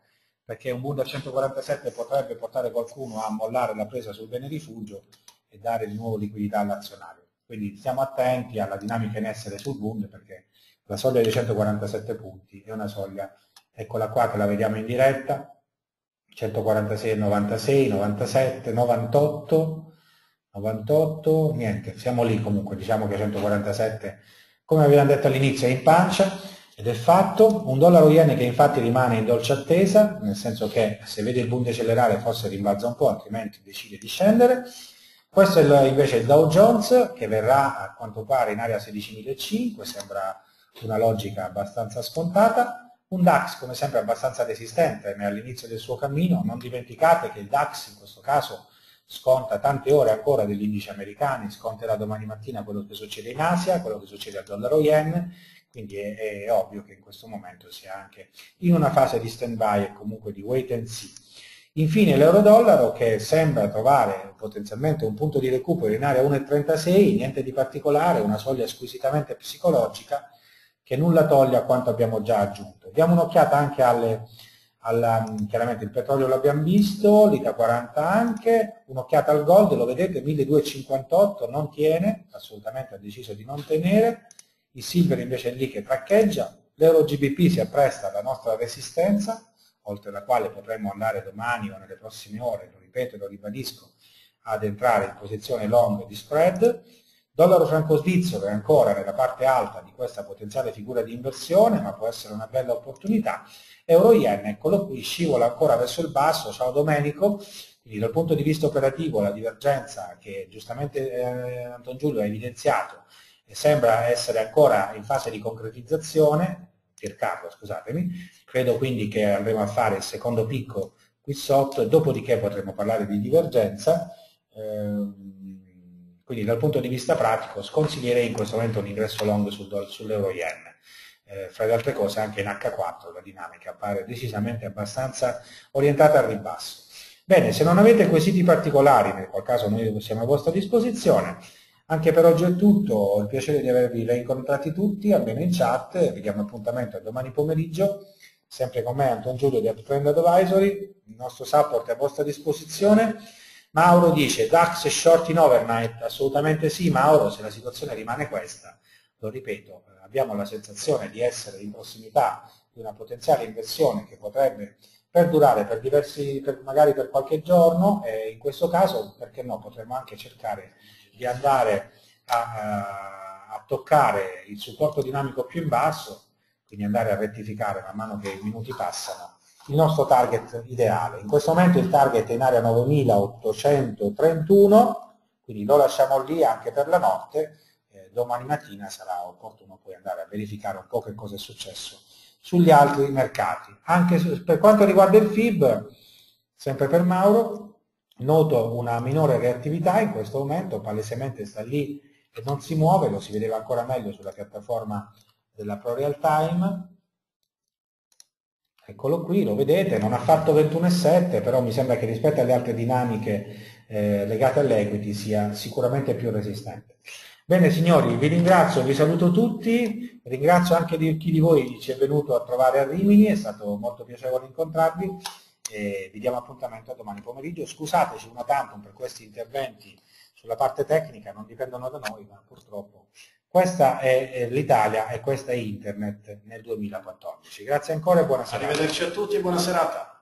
[SPEAKER 2] perché un Bund a centoquarantasette potrebbe portare qualcuno a mollare la presa sul bene rifugio e dare di nuovo liquidità all'azionario. Quindi stiamo attenti alla dinamica in essere sul Bund, perché la soglia dei centoquarantasette punti è una soglia, eccola qua che la vediamo in diretta, centoquarantasei, novantasei, novantasette, novantotto, novantotto, niente, siamo lì comunque, diciamo che centoquarantasette, come abbiamo detto all'inizio, è in pancia. Ed è fatto, un dollaro yen che infatti rimane in dolce attesa, nel senso che se vede il Bund decelerare forse rimbalza un po', altrimenti decide di scendere. Questo è il, invece il Dow Jones, che verrà a quanto pare in area sedicimilacinquecento, sembra una logica abbastanza scontata. Un DAX come sempre abbastanza resistente, ma all'inizio del suo cammino. Non dimenticate che il DAX in questo caso sconta tante ore ancora degli indici americani, sconterà domani mattina quello che succede in Asia, quello che succede al dollaro yen, quindi è, è ovvio che in questo momento sia anche in una fase di stand-by e comunque di wait and see. Infine l'euro-dollaro, che sembra trovare potenzialmente un punto di recupero in area uno virgola trentasei, niente di particolare, una soglia squisitamente psicologica che nulla toglie a quanto abbiamo già aggiunto. Diamo un'occhiata anche alle, alla, chiaramente il petrolio l'abbiamo visto, l'I T A quaranta anche, un'occhiata al gold, lo vedete, milleduecentocinquantotto, non tiene, assolutamente ha deciso di non tenere. Il silver invece è lì che traccheggia, l'euro G B P si appresta alla nostra resistenza, oltre la quale potremmo andare domani o nelle prossime ore, lo ripeto e lo ribadisco, ad entrare in posizione long di spread. Dollaro franco svizzero è ancora nella parte alta di questa potenziale figura di inversione, ma può essere una bella opportunità. Euro yen, eccolo qui, scivola ancora verso il basso. Ciao Domenico. Quindi dal punto di vista operativo la divergenza che giustamente eh, Anton Giulio ha evidenziato e sembra essere ancora in fase di concretizzazione, Piercarlo scusatemi, credo quindi che andremo a fare il secondo picco qui sotto e dopodiché potremo parlare di divergenza, ehm, quindi dal punto di vista pratico sconsiglierei in questo momento un ingresso long sul, sull'euro yen, eh, fra le altre cose anche in H quattro la dinamica appare decisamente abbastanza orientata al ribasso. Bene, se non avete quesiti particolari, nel qual caso noi siamo a vostra disposizione. Anche per oggi è tutto, ho il piacere di avervi rincontrati tutti, almeno in chat, vi diamo appuntamento a domani pomeriggio, sempre con me Anton Giulio di Uptrend Advisory, il nostro support è a vostra disposizione. Mauro dice, DAX short in overnight? Assolutamente sì Mauro, se la situazione rimane questa, lo ripeto, abbiamo la sensazione di essere in prossimità di una potenziale inversione che potrebbe perdurare per diversi, per, magari per qualche giorno, e in questo caso, perché no, potremmo anche cercare di andare a, a, a toccare il supporto dinamico più in basso, quindi andare a rettificare man mano che i minuti passano, il nostro target ideale. In questo momento il target è in area novemilaottocentotrentuno, quindi lo lasciamo lì anche per la notte, eh, domani mattina sarà opportuno poi andare a verificare un po' che cosa è successo sugli altri mercati. Anche su, per quanto riguarda il F I B, sempre per Mauro, noto una minore reattività in questo momento, palesemente sta lì e non si muove, lo si vedeva ancora meglio sulla piattaforma della Pro Real Time. Eccolo qui, lo vedete, non ha fatto ventuno virgola sette, però mi sembra che rispetto alle altre dinamiche eh, legate all'equity sia sicuramente più resistente. Bene signori, vi ringrazio, vi saluto tutti, ringrazio anche di chi di voi ci è venuto a trovare a Rimini, è stato molto piacevole incontrarvi e vi diamo appuntamento a domani pomeriggio. Scusateci una tantum per questi interventi sulla parte tecnica, non dipendono da noi, ma purtroppo questa è l'Italia e questa è Internet nel duemilaquattordici. Grazie ancora e buona serata.
[SPEAKER 1] Arrivederci a tutti e buona serata.